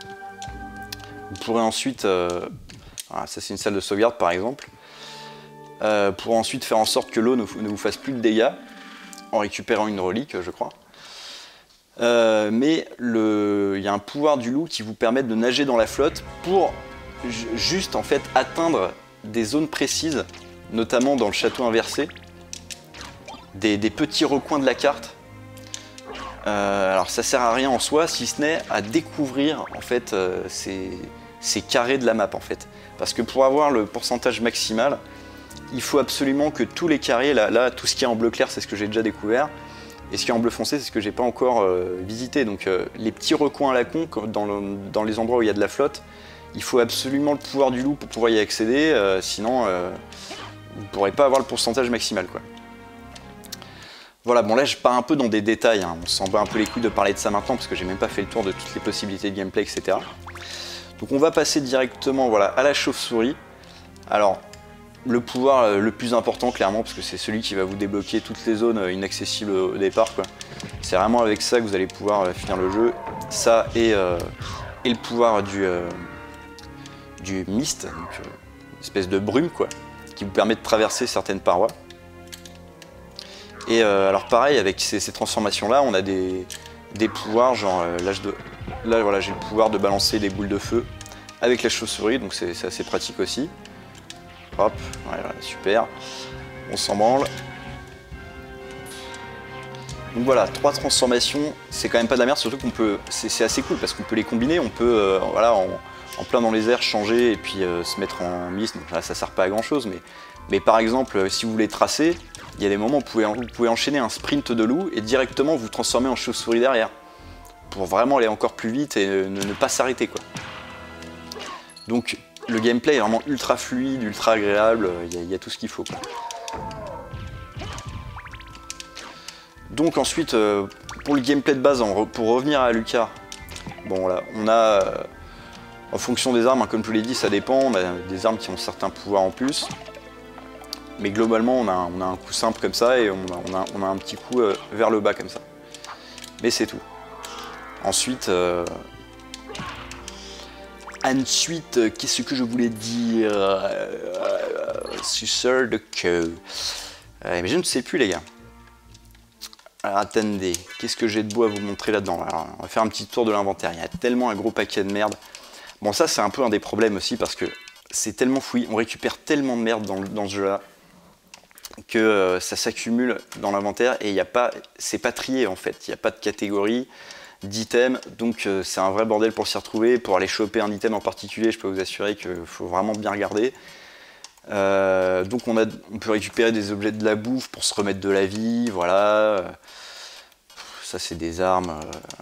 Vous pourrez ensuite, euh, voilà, ça c'est une salle de sauvegarde par exemple, euh, pour ensuite faire en sorte que l'eau ne, ne vous fasse plus de dégâts en récupérant une relique, je crois. Euh, mais il y a un pouvoir du loup qui vous permet de nager dans la flotte pour juste en fait atteindre des zones précises, notamment dans le château inversé. Des, des petits recoins de la carte. Euh, alors ça sert à rien en soi, si ce n'est à découvrir en fait euh, ces, ces carrés de la map en fait. Parce que pour avoir le pourcentage maximal, il faut absolument que tous les carrés, là, là tout ce qui est en bleu clair, c'est ce que j'ai déjà découvert, et ce qui est en bleu foncé, c'est ce que j'ai pas encore euh, visité. Donc euh, les petits recoins à la con, dans, le, dans les endroits où il y a de la flotte, il faut absolument le pouvoir du loup pour pouvoir y accéder, euh, sinon euh, vous ne pourrez pas avoir le pourcentage maximal, quoi. Voilà, bon là je pars un peu dans des détails, hein. On s'en bat un peu les couilles de parler de ça maintenant parce que j'ai même pas fait le tour de toutes les possibilités de gameplay, et cetera. Donc on va passer directement, voilà, à la chauve-souris. Alors, le pouvoir euh, le plus important clairement, parce que c'est celui qui va vous débloquer toutes les zones euh, inaccessibles au, au départ, quoi. C'est vraiment avec ça que vous allez pouvoir euh, finir le jeu. Ça et, euh, et le pouvoir du, euh, du mist, donc euh, une espèce de brume, quoi, qui vous permet de traverser certaines parois. Et euh, alors pareil, avec ces, ces transformations-là, on a des, des pouvoirs, genre euh, là, je dois, là voilà, j'ai le pouvoir de balancer des boules de feu avec la chauve-souris, donc c'est assez pratique aussi. Hop, voilà, super, on s'en branle. Donc voilà, trois transformations, c'est quand même pas de la merde, surtout qu'on peut, c'est assez cool parce qu'on peut les combiner, on peut, euh, voilà, en, en plein dans les airs, changer et puis euh, se mettre en mist. Donc là, ça sert pas à grand chose, mais, mais par exemple, si vous voulez tracer, il y a des moments où vous pouvez, vous pouvez enchaîner un sprint de loup et directement vous transformer en chauve-souris derrière, pour vraiment aller encore plus vite et ne, ne pas s'arrêter, quoi. Donc le gameplay est vraiment ultra fluide, ultra agréable, il y a, il y a tout ce qu'il faut, quoi. Donc ensuite, euh, pour le gameplay de base, en, pour revenir à Lucas, bon là, on a, euh, en fonction des armes, hein, comme je vous l'ai dit, ça dépend, on a des armes qui ont certains pouvoirs en plus. Mais globalement, on a, un, on a un coup simple comme ça et on a, on a, on a un petit coup euh, vers le bas comme ça. Mais c'est tout. Ensuite, euh, ensuite, euh, qu'est-ce que je voulais dire euh, Suceur de queue. Euh, mais je ne sais plus, les gars. Alors attendez, qu'est-ce que j'ai de beau à vous montrer là-dedans? Alors, on va faire un petit tour de l'inventaire. Il y a tellement un gros paquet de merde. Bon, ça, c'est un peu un des problèmes aussi parce que c'est tellement fouillis. On récupère tellement de merde dans, dans ce jeu-là que euh, ça s'accumule dans l'inventaire et il y a pas, c'est pas trié en fait. Il n'y a pas de catégorie d'items, donc euh, c'est un vrai bordel pour s'y retrouver. Pour aller choper un item en particulier, je peux vous assurer qu'il faut vraiment bien regarder. Euh, donc on, a, on peut récupérer des objets de la bouffe pour se remettre de la vie, voilà. Ça c'est des armes.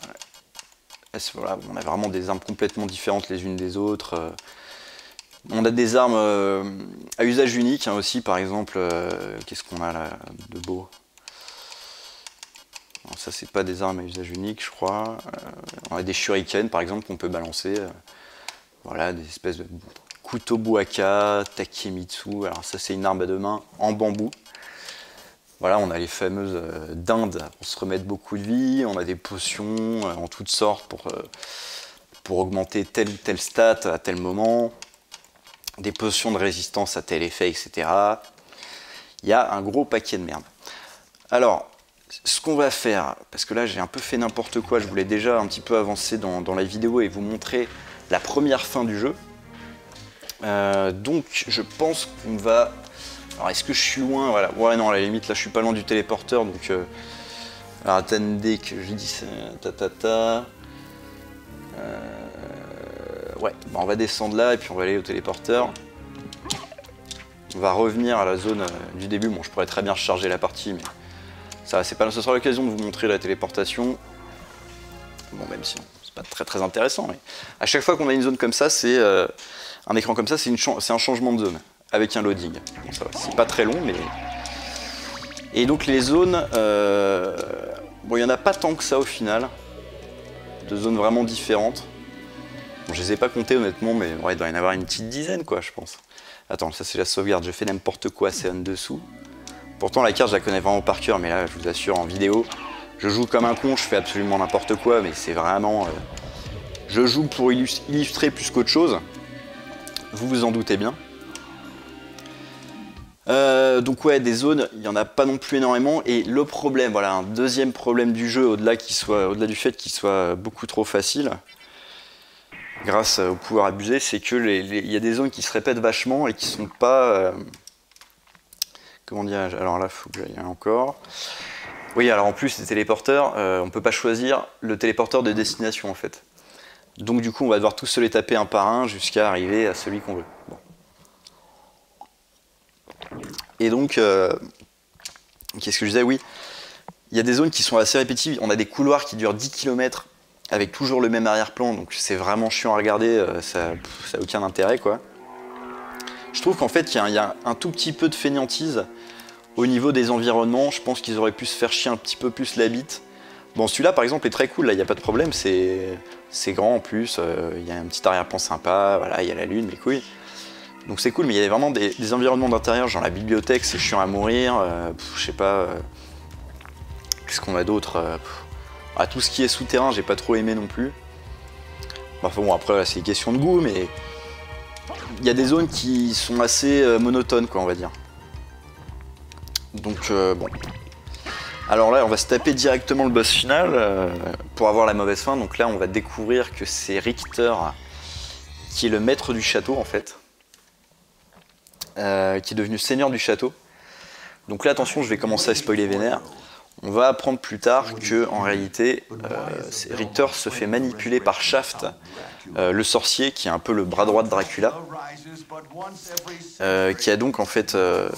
Euh, voilà, on a vraiment des armes complètement différentes les unes des autres. Euh, on a des armes euh, à usage unique, hein, aussi, par exemple. Euh, Qu'est-ce qu'on a là de beau? Alors, ça c'est pas des armes à usage unique, je crois. Euh, on a des shurikens par exemple qu'on peut balancer. Euh, voilà, des espèces de couteau buaka, takemitsu. Alors ça c'est une arme à deux mains en bambou. Voilà, on a les fameuses euh, dindes pour se remettre beaucoup de vie. On a des potions euh, en toutes sortes pour, euh, pour augmenter telle ou telle stat à tel moment. Des potions de résistance à tel effet, et cetera. Il y a un gros paquet de merde. Alors, ce qu'on va faire, parce que là j'ai un peu fait n'importe quoi, je voulais déjà un petit peu avancer dans, dans la vidéo et vous montrer la première fin du jeu. Euh, donc je pense qu'on va... Alors est-ce que je suis loin? Voilà. Ouais, non, à la limite là je suis pas loin du téléporteur, donc... Euh... Alors attendez que je dis ça... Ta, ta, ta. Euh... Ouais, bon, on va descendre là et puis on va aller au téléporteur. On va revenir à la zone euh, du début. Bon, je pourrais très bien recharger la partie, mais ça, c'est pas, ce sera l'occasion de vous montrer la téléportation. Bon, même si c'est pas très très intéressant, mais à chaque fois qu'on a une zone comme ça, c'est euh, un écran comme ça, c'est un changement de zone avec un loading. C'est pas très long, mais et donc les zones, euh... bon, il y en a pas tant que ça au final, de zones vraiment différentes. Bon, je les ai pas comptées honnêtement, mais ouais, il doit y en avoir une petite dizaine, quoi, je pense. Attends, ça c'est la sauvegarde, je fais n'importe quoi, c'est en dessous. Pourtant la carte je la connais vraiment par cœur, mais là je vous assure en vidéo, je joue comme un con, je fais absolument n'importe quoi, mais c'est vraiment... Euh, je joue pour illustrer plus qu'autre chose, vous vous en doutez bien. Euh, donc ouais, des zones, il n'y en a pas non plus énormément, et le problème, voilà, un deuxième problème du jeu, au-delà qu'il soit, au-delà du fait qu'il soit beaucoup trop facile, grâce au pouvoir abusé, c'est que les, les, y a des zones qui se répètent vachement et qui sont pas... Euh, comment dirais-je? Alors là, il faut que j'aille encore. Oui, alors en plus, les téléporteurs, euh, on ne peut pas choisir le téléporteur de destination, en fait. Donc du coup, on va devoir tous se les taper un par un jusqu'à arriver à celui qu'on veut. Bon. Et donc, euh, qu'est-ce que je disais? Oui, il y a des zones qui sont assez répétitives. On a des couloirs qui durent dix kilomètres avec toujours le même arrière-plan, donc c'est vraiment chiant à regarder, euh, ça n'a aucun intérêt, quoi. Je trouve qu'en fait, il y, y a un tout petit peu de fainéantise au niveau des environnements. Je pense qu'ils auraient pu se faire chier un petit peu plus la bite. Bon, celui-là, par exemple, est très cool, là, il n'y a pas de problème, c'est grand en plus, il euh, y a un petit arrière-plan sympa, voilà, il y a la lune, mes couilles. Donc c'est cool, mais il y a vraiment des, des environnements d'intérieur, genre la bibliothèque, c'est chiant à mourir, euh, pff, je sais pas, euh, qu'est-ce qu'on a d'autre, euh, ah, tout ce qui est souterrain, j'ai pas trop aimé non plus. Enfin bon, après, c'est une question de goût, mais il y a des zones qui sont assez euh, monotones, quoi, on va dire. Donc, euh, bon. Alors là, on va se taper directement le boss final euh, pour avoir la mauvaise fin. Donc là, on va découvrir que c'est Richter qui est le maître du château, en fait. Euh, qui est devenu seigneur du château. Donc là, attention, je vais commencer à spoiler vénère. On va apprendre plus tard que, en réalité, euh, Richter se fait manipuler par Shaft, euh, le sorcier, qui est un peu le bras droit de Dracula, euh, qui a donc en fait, euh,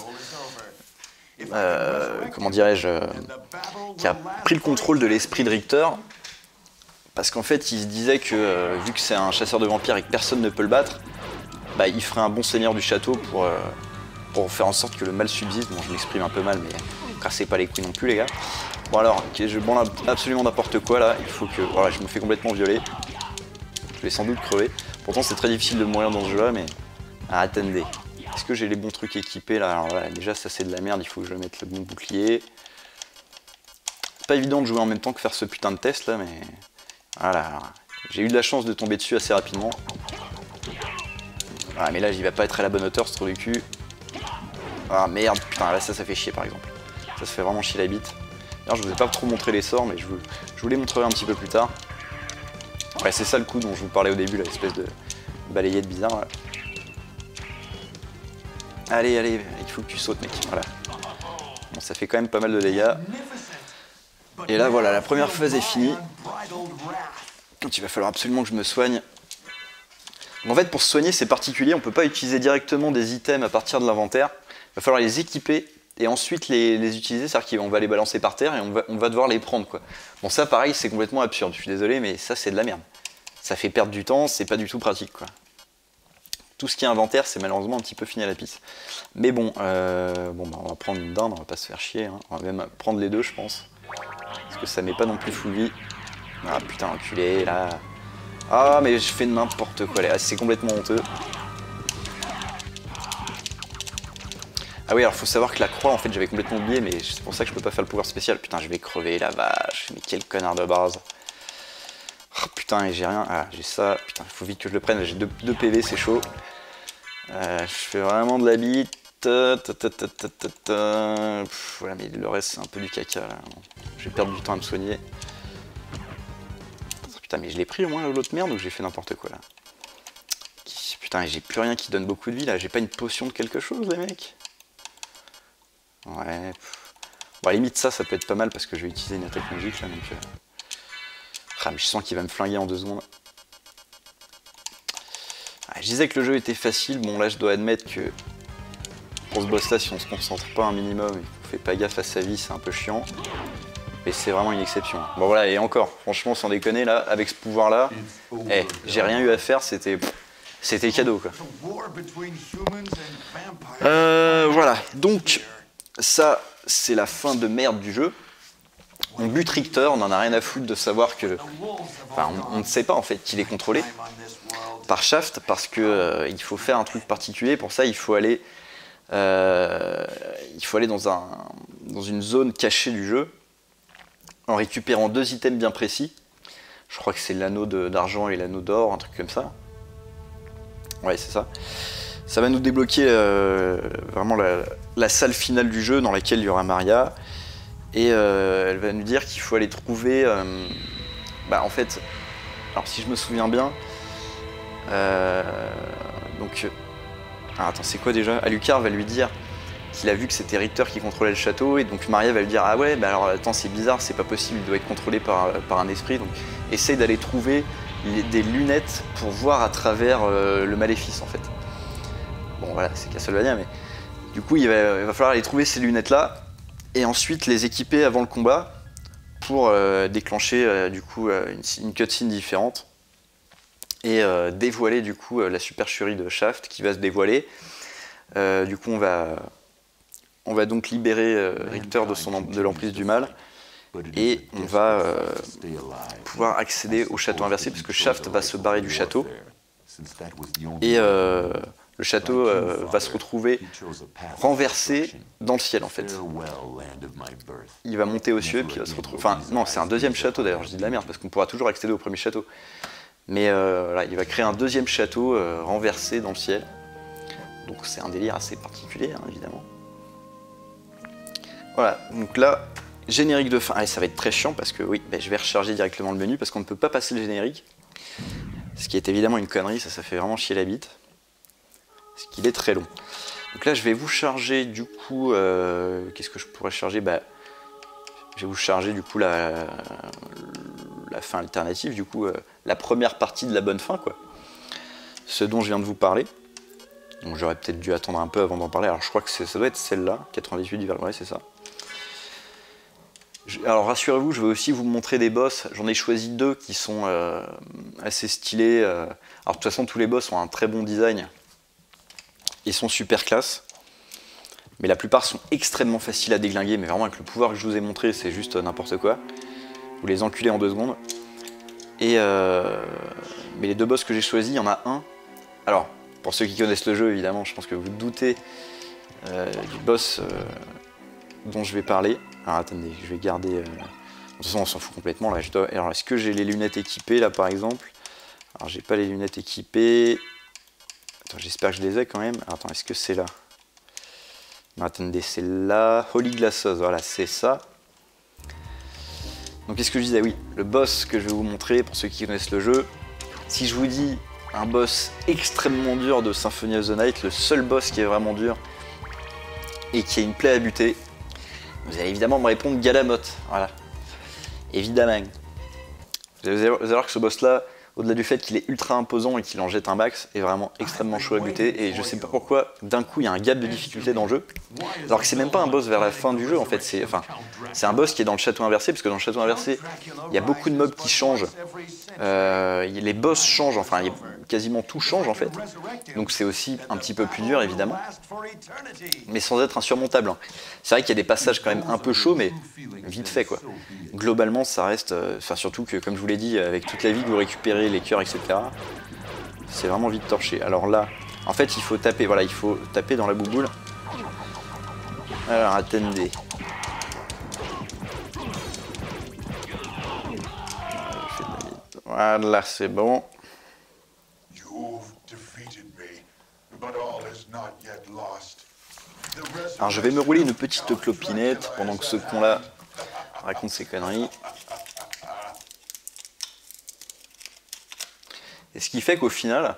euh, comment dirais-je, euh, qui a pris le contrôle de l'esprit de Richter, parce qu'en fait, il se disait que euh, vu que c'est un chasseur de vampires et que personne ne peut le battre, bah, il ferait un bon seigneur du château pour, euh, pour faire en sorte que le mal subsiste. Bon, je m'exprime un peu mal, mais cassez pas les couilles non plus, les gars. Bon alors, okay, je branle absolument n'importe quoi là, il faut que... Voilà, je me fais complètement violer. Je vais sans doute crever. Pourtant c'est très difficile de mourir dans ce jeu là, mais... Ah, attendez. Est-ce que j'ai les bons trucs équipés là? Alors voilà, déjà ça c'est de la merde, il faut que je mette le bon bouclier. C'est pas évident de jouer en même temps que faire ce putain de test là, mais... Voilà, j'ai eu de la chance de tomber dessus assez rapidement. Voilà, mais là j'y vais pas être à la bonne hauteur, ce trou du cul. Ah merde, putain, là ça, ça fait chier par exemple. Ça se fait vraiment chier la bite. D'ailleurs, je vous ai pas trop montré les sorts, mais je vous, je vous les montrerai un petit peu plus tard. Ouais, c'est ça le coup dont je vous parlais au début, l'espèce de balayette bizarre. Là. Allez, allez, il faut que tu sautes, mec. Voilà. Bon, ça fait quand même pas mal de dégâts. Et là, voilà, la première phase est finie. Donc, il va falloir absolument que je me soigne. En fait, pour se soigner, c'est particulier. On peut pas utiliser directement des items à partir de l'inventaire. Il va falloir les équiper et ensuite les, les utiliser, c'est-à-dire qu'on va les balancer par terre et on va, on va devoir les prendre, quoi. Bon, ça pareil, c'est complètement absurde, je suis désolé, mais ça c'est de la merde. Ça fait perdre du temps, c'est pas du tout pratique, quoi. Tout ce qui est inventaire, c'est malheureusement un petit peu fini à la piste. Mais bon, euh, bon bah, on va prendre une dinde, on va pas se faire chier, hein. On va même prendre les deux, je pense. Parce que ça met pas non plus full vie. Ah putain, enculé, là. Ah, mais je fais n'importe quoi, là, c'est complètement honteux. Ah oui, alors faut savoir que la croix, en fait, j'avais complètement oublié, mais c'est pour ça que je peux pas faire le pouvoir spécial. Putain, je vais crever, la vache, mais quel connard de base. Oh, putain, et j'ai rien. Ah, j'ai ça. Putain, il faut vite que je le prenne. J'ai deux, deux P V, c'est chaud. Euh, je fais vraiment de la bite. Ta, ta, ta, ta, ta, ta, ta. Pff, voilà, mais le reste, c'est un peu du caca, là. Je vais perdre du temps à me soigner. Putain, mais je l'ai pris au moins l'autre merde ou j'ai fait n'importe quoi, là. Putain, j'ai plus rien qui donne beaucoup de vie, là. J'ai pas une potion de quelque chose, les mecs. Ouais. Bon, à la limite, ça, ça peut être pas mal parce que je vais utiliser une attaque magique là. Donc, euh... ah, mais je sens qu'il va me flinguer en deux secondes. Ah, je disais que le jeu était facile. Bon, là, je dois admettre que pour ce boss là, si on se concentre pas un minimum et qu'on fait pas gaffe à sa vie, c'est un peu chiant. Mais c'est vraiment une exception. Bon, voilà, et encore, franchement, sans déconner, là, avec ce pouvoir là, eh, j'ai rien eu à faire, c'était. C'était cadeau, quoi. Euh, voilà, donc. Ça, c'est la fin de merde du jeu. On bute Richter, on en a rien à foutre de savoir que... Enfin, on, on ne sait pas en fait qu'il est contrôlé par Shaft parce que euh, il faut faire un truc particulier. Pour ça, il faut aller, euh, il faut aller dans, un, dans une zone cachée du jeu en récupérant deux items bien précis. Je crois que c'est l'anneau d'argent et l'anneau d'or, un truc comme ça. Ouais, c'est ça. Ça va nous débloquer euh, vraiment la, la salle finale du jeu dans laquelle il y aura Maria. Et euh, elle va nous dire qu'il faut aller trouver... Euh, bah en fait, alors si je me souviens bien... Euh, donc... Ah, attends, c'est quoi déjà? Alucard va lui dire qu'il a vu que c'était Richter qui contrôlait le château. Et donc Maria va lui dire, ah ouais, bah alors attends, c'est bizarre, c'est pas possible, il doit être contrôlé par, par un esprit. Donc essaye d'aller trouver les, des lunettes pour voir à travers euh, le maléfice en fait. Bon voilà, c'est Castlevania, mais Du coup, il va, il va falloir aller trouver ces lunettes-là et ensuite les équiper avant le combat pour euh, déclencher euh, du coup euh, une, une cutscene différente et euh, dévoiler du coup euh, la supercherie de Shaft qui va se dévoiler. Euh, du coup, on va, on va donc libérer euh, Richter de, son, de l'emprise du mal et on va euh, pouvoir accéder au château inversé parce que Shaft va se barrer du château et euh, le château euh, va se retrouver renversé dans le ciel en fait. Il va monter aux cieux et puis il va se retrouver... Enfin non, c'est un deuxième château d'ailleurs, je dis de la merde parce qu'on pourra toujours accéder au premier château. Mais euh, là, il va créer un deuxième château euh, renversé dans le ciel. Donc c'est un délire assez particulier hein, évidemment. Voilà, donc là, générique de fin. Allez, ça va être très chiant parce que oui, ben, je vais recharger directement le menu parce qu'on ne peut pas passer le générique. Ce qui est évidemment une connerie, ça, ça fait vraiment chier la bite. Parce qu'il est très long. Donc là, je vais vous charger du coup... Euh, Qu'est-ce que je pourrais charger bah, je vais vous charger du coup la, la fin alternative, du coup, euh, la première partie de la bonne fin, quoi. Ce dont je viens de vous parler. Donc j'aurais peut-être dû attendre un peu avant d'en parler. Alors je crois que ça doit être celle-là, quatre-vingt-dix-huit du Valkyrie, c'est ça. Alors rassurez-vous, je vais aussi vous montrer des boss. J'en ai choisi deux qui sont euh, assez stylés. Euh. Alors de toute façon, tous les boss ont un très bon design. Ils sont super classe. Mais la plupart sont extrêmement faciles à déglinguer. Mais vraiment avec le pouvoir que je vous ai montré, c'est juste n'importe quoi. Vous les enculez en deux secondes. Et euh... Mais les deux boss que j'ai choisis, il y en a un. Alors, pour ceux qui connaissent le jeu, évidemment, je pense que vous doutez euh, du boss euh, dont je vais parler. Alors attendez, je vais garder... Euh... De toute façon, on s'en fout complètement là. Je dois... Alors, est-ce que j'ai les lunettes équipées là, par exemple? Alors, j'ai pas les lunettes équipées. Attends, j'espère que je les ai quand même. Alors, attends, est-ce que c'est là? Non, attendez, c'est là. Holy Glasses, voilà, c'est ça. Donc, qu'est-ce que je disais? Oui, le boss que je vais vous montrer, pour ceux qui connaissent le jeu. Si je vous dis un boss extrêmement dur de Symphony of the Night, le seul boss qui est vraiment dur et qui a une plaie à buter, vous allez évidemment me répondre Galamoth. Voilà. Évidemment. Vous allez voir que ce boss-là, au-delà du fait qu'il est ultra imposant et qu'il en jette un max, est vraiment extrêmement chaud à buter. Et je sais pas pourquoi, d'un coup, il y a un gap de difficulté dans le jeu. Alors que c'est même pas un boss vers la fin du jeu, en fait. C'est enfin, c'est un boss qui est dans le château inversé, parce que dans le château inversé, il y a beaucoup de mobs qui changent. Euh, les boss changent, enfin, quasiment tout change, en fait. Donc c'est aussi un petit peu plus dur, évidemment. Mais sans être insurmontable. C'est vrai qu'il y a des passages quand même un peu chauds, mais vite fait, quoi. Globalement, ça reste... Enfin, surtout que, comme je vous l'ai dit, avec toute la vie que vous récupérez, les cœurs, et cetera, c'est vraiment vite torché. Alors là, en fait, il faut taper, voilà, il faut taper dans la bouboule. Alors, attendez. Voilà, c'est bon. Alors, je vais me rouler une petite clopinette pendant que ce con-là raconte ses conneries. Et ce qui fait qu'au final,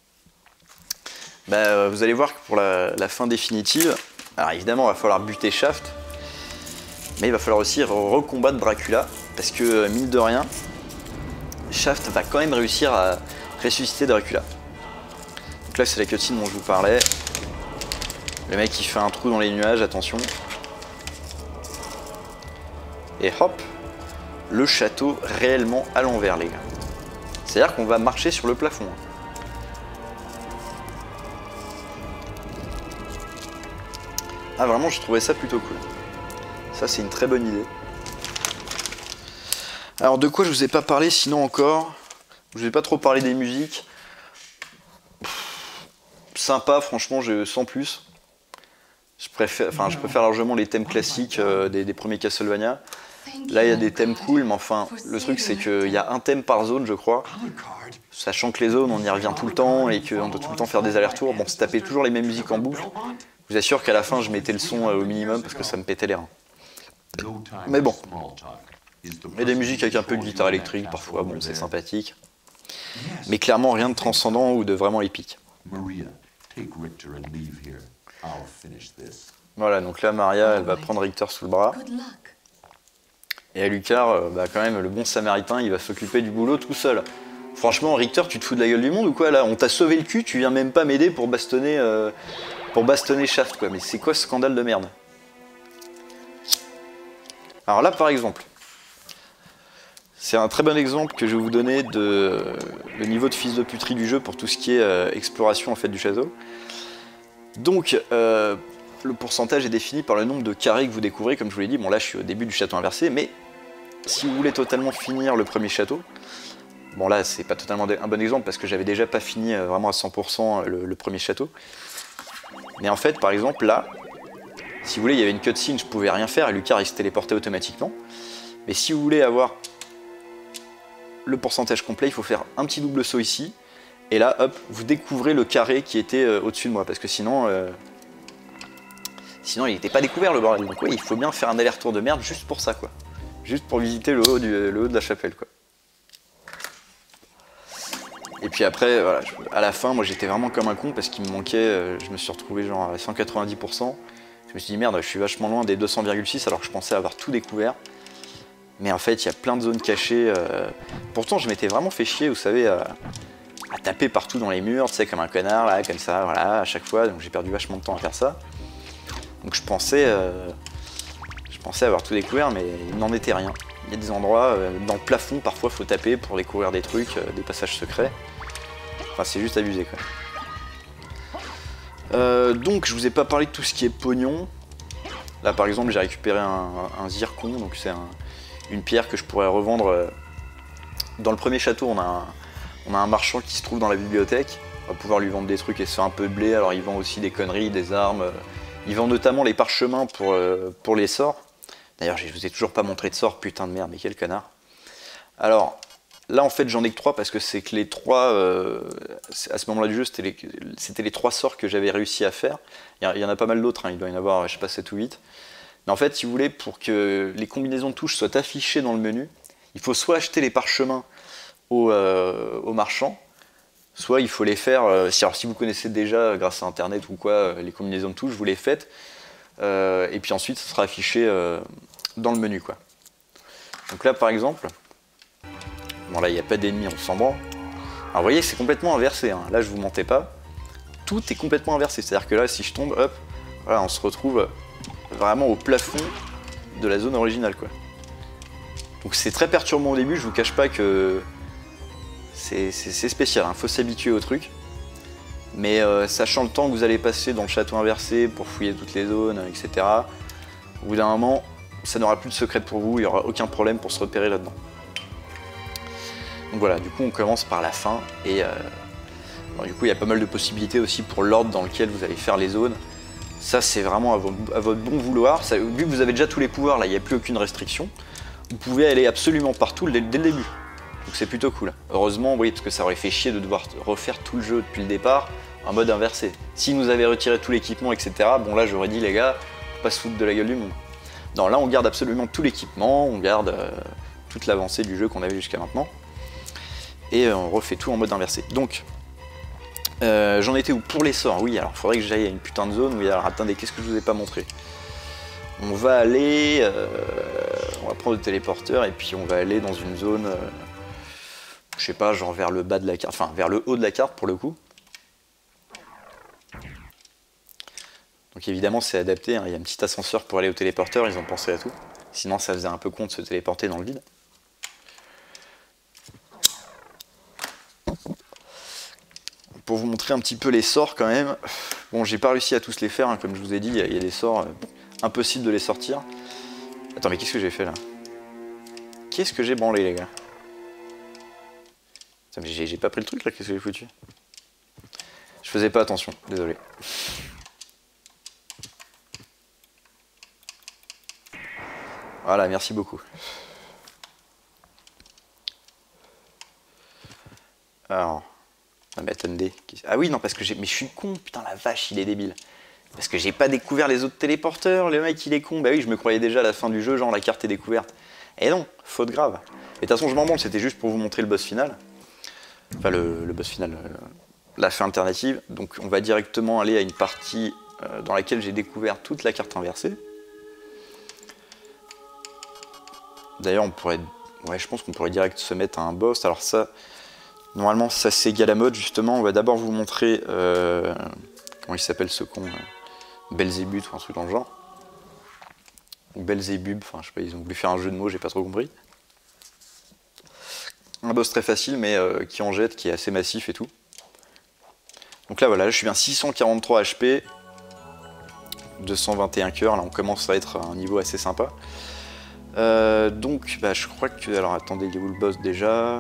bah, vous allez voir que pour la, la fin définitive, alors évidemment il va falloir buter Shaft, mais il va falloir aussi recombattre Dracula, parce que mine de rien, Shaft va quand même réussir à ressusciter Dracula. Donc là c'est la cutscene dont je vous parlais. Le mec il fait un trou dans les nuages, attention. Et hop, le château réellement à l'envers les gars. C'est-à-dire qu'on va marcher sur le plafond. Ah vraiment, j'ai trouvé ça plutôt cool. Ça, c'est une très bonne idée. Alors, de quoi je vous ai pas parlé sinon encore? Je vous ai pas trop parlé des musiques. Pff, sympa, franchement, je, sans plus. Je préfère, enfin, je préfère largement les thèmes classiques euh, des, des premiers Castlevania. Là, il y a des thèmes cool, mais enfin, le truc, c'est qu'il y a un thème par zone, je crois. Sachant que les zones, on y revient tout le temps et qu'on doit tout le temps faire des allers-retours. Bon, se taper toujours les mêmes musiques en boucle. Je vous assure qu'à la fin, je mettais le son au minimum parce que ça me pétait les reins. Mais bon. Il y a des musiques avec un peu de guitare électrique, parfois, bon, c'est sympathique. Mais clairement, rien de transcendant ou de vraiment épique. Voilà, donc là, Maria, elle va prendre Richter sous le bras. Et Alucard, bah quand même, le bon samaritain, il va s'occuper du boulot tout seul. Franchement, Richter, tu te fous de la gueule du monde ou quoi là? On t'a sauvé le cul, tu viens même pas m'aider pour bastonner euh, pour bastonner Shaft, quoi. Mais c'est quoi ce scandale de merde? Alors là, par exemple, c'est un très bon exemple que je vais vous donner de euh, le niveau de fils de puterie du jeu pour tout ce qui est euh, exploration en fait du château. Donc, euh, le pourcentage est défini par le nombre de carrés que vous découvrez, comme je vous l'ai dit. Bon, là, je suis au début du château inversé, mais si vous voulez totalement finir le premier château, bon là, c'est pas totalement un bon exemple parce que j'avais déjà pas fini euh, vraiment à cent pour cent le, le premier château. Mais en fait, par exemple, là, si vous voulez, il y avait une cutscene, je pouvais rien faire et Lucar il se téléportait automatiquement. Mais si vous voulez avoir le pourcentage complet, il faut faire un petit double saut ici. Et là, hop, vous découvrez le carré qui était euh, au-dessus de moi. Parce que sinon, euh, sinon il n'était pas découvert le bordel. Donc oui, il faut bien faire un aller-retour de merde juste pour ça, quoi. Juste pour visiter le haut, du, le haut de la chapelle, quoi. Et puis après, voilà, je, à la fin, moi j'étais vraiment comme un con parce qu'il me manquait, euh, je me suis retrouvé genre à cent quatre-vingt-dix pour cent. Je me suis dit merde, je suis vachement loin des deux cents virgule six alors que je pensais avoir tout découvert. Mais en fait, il y a plein de zones cachées. Euh... Pourtant, je m'étais vraiment fait chier, vous savez, à... à taper partout dans les murs, tu sais, comme un connard, là, comme ça, voilà, à chaque fois. Donc j'ai perdu vachement de temps à faire ça. Donc je pensais, euh... je pensais avoir tout découvert, mais il n'en était rien. Il y a des endroits, euh, dans le plafond, parfois, il faut taper pour découvrir des trucs, euh, des passages secrets. Enfin, c'est juste abusé, quoi. Euh, donc je vous ai pas parlé de tout ce qui est pognon. Là par exemple j'ai récupéré un, un zircon, donc c'est un, une pierre que je pourrais revendre. Dans le premier château on a, un, on a un marchand qui se trouve dans la bibliothèque. On va pouvoir lui vendre des trucs et se faire un peu de blé. Alors il vend aussi des conneries, des armes. Il vend notamment les parchemins pour, pour les sorts. D'ailleurs je vous ai toujours pas montré de sort, putain de merde, mais quel connard. Alors là en fait j'en ai que trois parce que c'est que les trois, euh, à ce moment-là du jeu, c'était les, c'était les trois sorts que j'avais réussi à faire. Il y, y en a pas mal d'autres, hein. Il doit y en avoir, je sais pas, sept ou huit. Mais en fait, si vous voulez, pour que les combinaisons de touches soient affichées dans le menu, il faut soit acheter les parchemins au, euh, au marchand, soit il faut les faire, euh, si, alors si vous connaissez déjà grâce à internet ou quoi, euh, les combinaisons de touches, vous les faites, euh, et puis ensuite ça sera affiché euh, dans le menu, quoi. Donc là par exemple, bon là il n'y a pas d'ennemis, on s'en branle. Alors vous voyez c'est complètement inversé, hein. Là je vous mentais pas, tout est complètement inversé, c'est-à-dire que là si je tombe, hop, voilà, on se retrouve vraiment au plafond de la zone originale, quoi. Donc c'est très perturbant au début, je vous cache pas que c'est spécial, il hein. Faut s'habituer au truc. Mais euh, sachant le temps que vous allez passer dans le château inversé pour fouiller toutes les zones, et cetera, au bout d'un moment, ça n'aura plus de secret pour vous, il n'y aura aucun problème pour se repérer là-dedans. Donc voilà, du coup on commence par la fin, et euh, bon, du coup il y a pas mal de possibilités aussi pour l'ordre dans lequel vous allez faire les zones. Ça c'est vraiment à votre, à votre bon vouloir, ça, vu que vous avez déjà tous les pouvoirs, là il n'y a plus aucune restriction, vous pouvez aller absolument partout dès, dès le début. Donc c'est plutôt cool. Heureusement, oui, parce que ça aurait fait chier de devoir refaire tout le jeu depuis le départ en mode inversé. Si nous avait retiré tout l'équipement, et cetera, bon là j'aurais dit les gars, faut pas se foutre de la gueule du monde. Non, là on garde absolument tout l'équipement, on garde euh, toute l'avancée du jeu qu'on avait jusqu'à maintenant. Et euh, on refait tout en mode inversé. Donc, euh, j'en étais où pour les sorts? Oui, alors il faudrait que j'aille à une putain de zone. Oui, alors attendez, qu'est-ce que je vous ai pas montré? On va aller, euh, on va prendre le téléporteur et puis on va aller dans une zone, euh, je sais pas, genre vers le bas de la carte, enfin vers le haut de la carte pour le coup. Donc évidemment c'est adapté, hein. Il y a un petit ascenseur pour aller au téléporteur, ils ont pensé à tout. Sinon ça faisait un peu con de se téléporter dans le vide. Pour vous montrer un petit peu les sorts quand même, bon j'ai pas réussi à tous les faire, hein, comme je vous ai dit, il y, y a des sorts euh, impossibles de les sortir. Attends mais qu'est-ce que j'ai fait là? Qu'est-ce que j'ai branlé les gars? J'ai pas pris le truc là, qu'est-ce que j'ai foutu? Je faisais pas attention, désolé. Voilà, merci beaucoup. Alors... Ah, mais attendez. Ah oui, non, parce que j'ai... Mais je suis con, putain, la vache, il est débile. Parce que j'ai pas découvert les autres téléporteurs, le mec, il est con. Bah oui, je me croyais déjà à la fin du jeu, genre la carte est découverte. Et non, faute grave. Et de toute façon, je m'en branle, c'était juste pour vous montrer le boss final. Enfin, le, le boss final, euh, la fin alternative. Donc, on va directement aller à une partie euh, dans laquelle j'ai découvert toute la carte inversée. D'ailleurs, on pourrait... Ouais, je pense qu'on pourrait direct se mettre à un boss. Alors ça... Normalement, ça c'est égal à mode, justement. On va d'abord vous montrer euh, comment il s'appelle ce con, euh, Belzébuth ou un truc dans le genre. Ou Belzébub, enfin je sais pas, ils ont voulu faire un jeu de mots, j'ai pas trop compris. Un boss très facile mais euh, qui en jette, qui est assez massif et tout. Donc là voilà, là, je suis bien six cent quarante-trois H P, deux cent vingt et un cœurs, là on commence à être à un niveau assez sympa. Euh, donc bah, je crois que... Alors attendez, il est où le boss déjà?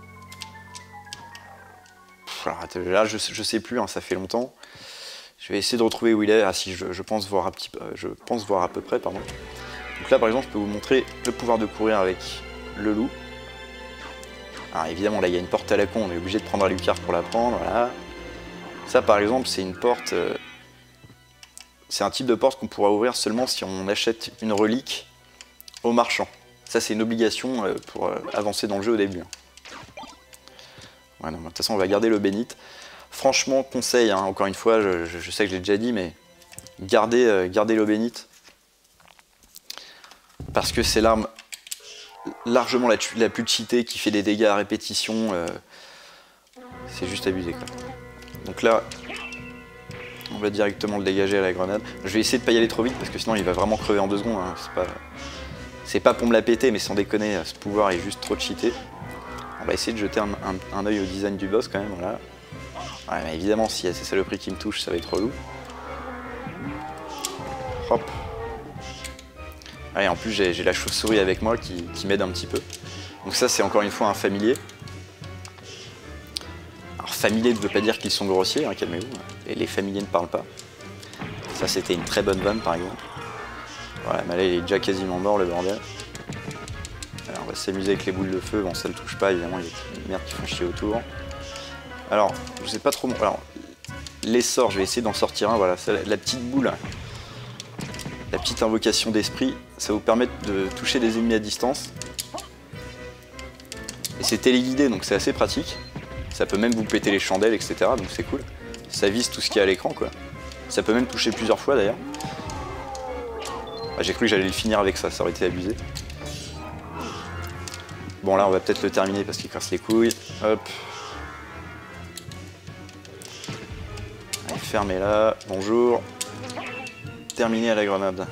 Pff, alors, attendez, là je, je sais plus, hein, ça fait longtemps. Je vais essayer de retrouver où il est. Ah si, je, je, pense, voir un petit, je pense voir à peu près, pardon. Donc là par exemple je peux vous montrer le pouvoir de courir avec le loup. Alors évidemment là il y a une porte à la con, on est obligé de prendre un lucard pour la prendre, voilà. Ça par exemple c'est une porte, euh, c'est un type de porte qu'on pourra ouvrir seulement si on achète une relique au marchand. Ça c'est une obligation euh, pour euh, avancer dans le jeu au début. Ouais, non, de toute façon on va garder le bénite. Franchement conseil, hein, encore une fois, je, je, je sais que je l'ai déjà dit, mais gardez, euh, gardez l'eau bénite. Parce que c'est l'arme largement la, la plus cheatée qui fait des dégâts à répétition. Euh, c'est juste abusé quoi. Donc là, on va directement le dégager à la grenade. Je vais essayer de pas y aller trop vite parce que sinon il va vraiment crever en deux secondes. Hein. C'est pas, c'est pas pour me la péter, mais sans déconner, ce pouvoir est juste trop cheaté. On va essayer de jeter un, un, un œil au design du boss quand même. Voilà. Ouais, mais évidemment, s'il y a ces saloperies qui me touchent, ça va être relou. Hop. Allez, en plus j'ai la chauve-souris avec moi qui, qui m'aide un petit peu. Donc ça c'est encore une fois un familier. Alors familier ne veut pas dire qu'ils sont grossiers, hein, calmez-vous. Et les familiers ne parlent pas. Ça c'était une très bonne vanne par exemple. Voilà, mais là il est déjà quasiment mort le bordel. Alors on va s'amuser avec les boules de feu, bon ça ne touche pas évidemment, il y a des merdes qui font chier autour. Alors, je sais pas trop... Alors, les sorts, je vais essayer d'en sortir un, voilà, la, la petite boule. La petite invocation d'esprit, ça vous permet de toucher des ennemis à distance. Et c'est téléguidé, donc c'est assez pratique. Ça peut même vous péter les chandelles, et cetera. Donc c'est cool. Ça vise tout ce qu'il y a à l'écran, quoi. Ça peut même toucher plusieurs fois, d'ailleurs. Ah, j'ai cru que j'allais le finir avec ça, ça aurait été abusé. Bon, là, on va peut-être le terminer parce qu'il casse les couilles. Hop. Allez, fermez-la. Bonjour. Terminé à la grenade.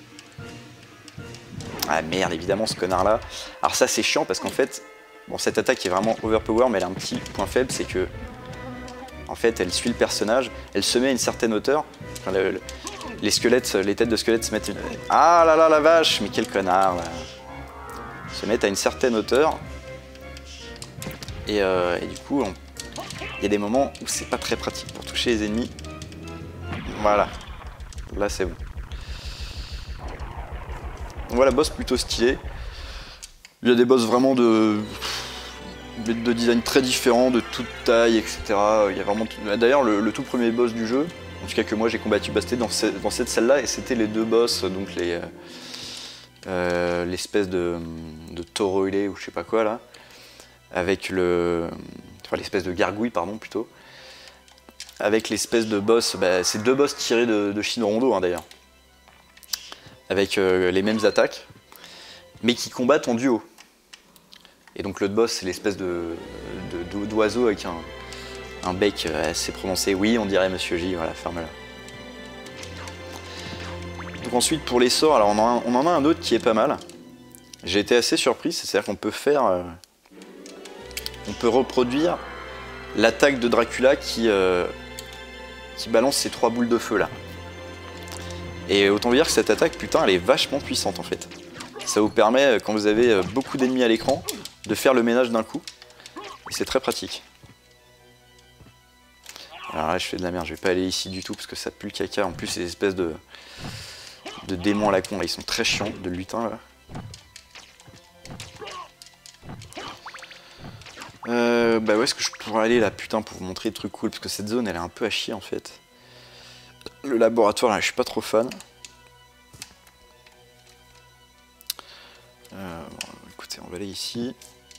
Ah merde, évidemment ce connard là. Alors ça c'est chiant parce qu'en fait, bon cette attaque est vraiment overpower, mais elle a un petit point faible, c'est que en fait elle suit le personnage, elle se met à une certaine hauteur. Enfin, le, le, les squelettes, les têtes de squelettes se mettent... Une... Ah là là la vache, mais quel connard là. Se mettent à une certaine hauteur. Et, euh, et du coup, on... il y a des moments où c'est pas très pratique pour toucher les ennemis. Voilà. Là c'est bon. Voilà, boss plutôt stylé. Il y a des boss vraiment de, de design très différents, de toute taille, et cetera. Il y a vraiment. D'ailleurs, le, le tout premier boss du jeu, en tout cas que moi j'ai combattu, bah, c'était dans, ce, dans cette salle-là, et c'était les deux boss, donc les euh, l'espèce de, de taureau ou je sais pas quoi là, avec le, enfin l'espèce de gargouille pardon plutôt, avec l'espèce de boss, bah, c'est deux boss tirés de, de Shin Rondo hein, d'ailleurs. Avec euh, les mêmes attaques, mais qui combattent en duo. Et donc l'autre boss, c'est l'espèce de, de, d'oiseau avec un, un bec assez prononcé. Oui, on dirait Monsieur J, voilà, ferme-la. Donc ensuite, pour les sorts, alors on en a, on en a un autre qui est pas mal. J'ai été assez surpris, c'est-à-dire qu'on peut faire... Euh, on peut reproduire l'attaque de Dracula qui, euh, qui balance ces trois boules de feu là. Et autant dire que cette attaque, putain, elle est vachement puissante en fait. Ça vous permet, quand vous avez beaucoup d'ennemis à l'écran, de faire le ménage d'un coup. Et c'est très pratique. Alors là, je fais de la merde, je vais pas aller ici du tout parce que ça pue le caca. En plus, ces espèces de, de démons à la con, là, ils sont très chiants, de lutins là. Euh, bah où est-ce que je pourrais aller là, putain, pour vous montrer des trucs cool, parce que cette zone, elle est un peu à chier en fait. Le laboratoire, là, je suis pas trop fan. Euh, bon, écoutez, on va aller ici.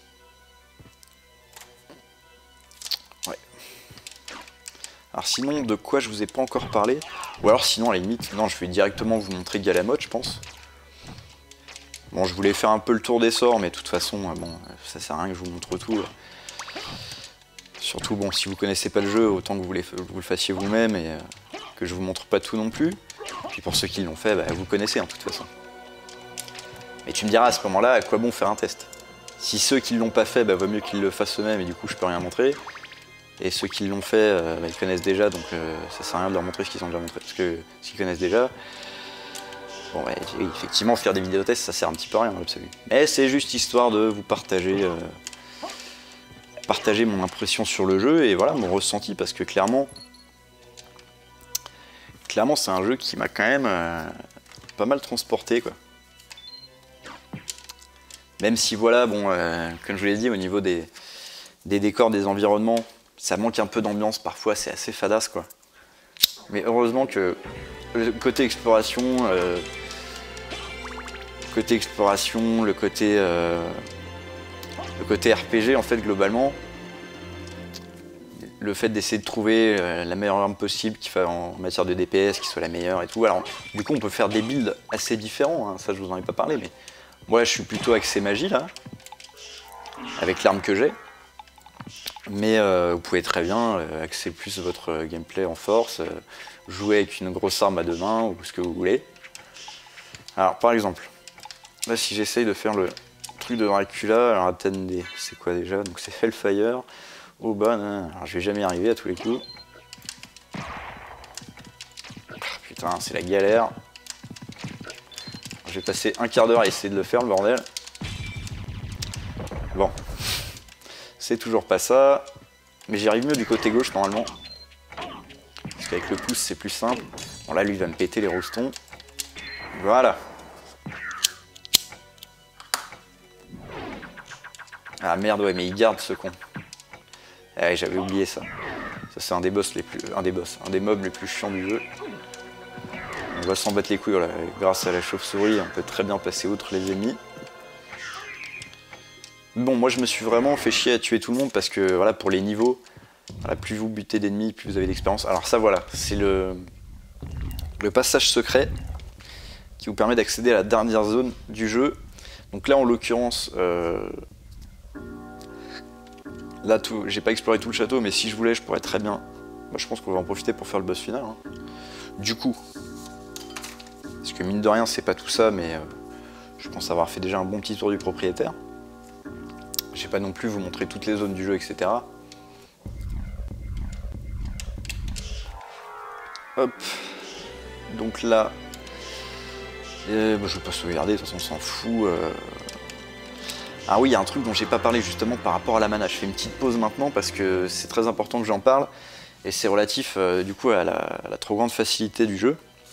Ouais. Alors sinon, de quoi je vous ai pas encore parlé? Ou alors sinon, à la limite, non, je vais directement vous montrer Galamot, je pense. Bon, je voulais faire un peu le tour des sorts, mais de toute façon, bon, ça sert à rien que je vous montre tout. Surtout, bon, si vous connaissez pas le jeu, autant que vous, les, vous le fassiez vous-même. Et, euh, que je vous montre pas tout non plus. Puis pour ceux qui l'ont fait, bah, vous connaissez en hein, toute façon. Et tu me diras à ce moment-là, à quoi bon faire un test? Si ceux qui l'ont pas fait, bah, vaut mieux qu'ils le fassent eux-mêmes et du coup je peux rien montrer. Et ceux qui l'ont fait, euh, bah, ils connaissent déjà, donc euh, ça sert à rien de leur montrer ce qu'ils ont déjà montré. Parce que ce qu'ils connaissent déjà, bon ouais, effectivement faire des vidéos tests ça sert un petit peu à rien dans l'absolu. Mais c'est juste histoire de vous partager, euh, partager mon impression sur le jeu et voilà mon ressenti parce que clairement, clairement c'est un jeu qui m'a quand même euh, pas mal transporté quoi. Même si voilà, bon, euh, comme je vous l'ai dit, au niveau des, des décors, des environnements, ça manque un peu d'ambiance, parfois c'est assez fadasse quoi. Mais heureusement que le côté exploration, euh, côté exploration, le côté, euh, le côté R P G en fait globalement, le fait d'essayer de trouver euh, la meilleure arme possible qui fait en matière de D P S, qui soit la meilleure et tout. Alors du coup on peut faire des builds assez différents, hein, ça je vous en ai pas parlé, mais moi je suis plutôt axé magie là, avec l'arme que j'ai. Mais euh, vous pouvez très bien euh, axer plus votre euh, gameplay en force, euh, jouer avec une grosse arme à deux mains ou ce que vous voulez. Alors par exemple, là si j'essaye de faire le truc de Dracula, alors attendez, c'est quoi déjà? Donc c'est Hellfire, au bas, non, alors je vais jamais y arriver à tous les coups. Ah, putain, c'est la galère. Je vais passer un quart d'heure à essayer de le faire le bordel. Bon. C'est toujours pas ça, mais j'y arrive mieux du côté gauche normalement. Parce qu'avec le pouce c'est plus simple. Bon là lui il va me péter les rostons. Voilà. Ah merde ouais mais il garde ce con. Ah, j'avais oublié ça. Ça c'est un des boss les plus. Un des boss, un des mobs les plus chiants du jeu. On va s'en battre les couilles voilà. Grâce à la chauve-souris, on peut très bien passer outre les ennemis. Bon, moi je me suis vraiment fait chier à tuer tout le monde parce que voilà, pour les niveaux, voilà, plus vous butez d'ennemis, plus vous avez d'expérience. Alors ça voilà, c'est le, le passage secret qui vous permet d'accéder à la dernière zone du jeu. Donc là en l'occurrence, euh, là j'ai pas exploré tout le château, mais si je voulais je pourrais très bien, bah, je pense qu'on va en profiter pour faire le boss final. Hein. Du coup, parce que mine de rien c'est pas tout ça, mais euh, je pense avoir fait déjà un bon petit tour du propriétaire. Je vais pas non plus vous montrer toutes les zones du jeu, et cetera. Hop. Donc là, euh, bah, je vais pas sauvegarder, de toute façon on s'en fout. Euh... Ah oui, il y a un truc dont j'ai pas parlé justement par rapport à la mana. Je fais une petite pause maintenant parce que c'est très important que j'en parle. Et c'est relatif euh, du coup à la, à la trop grande facilité du jeu.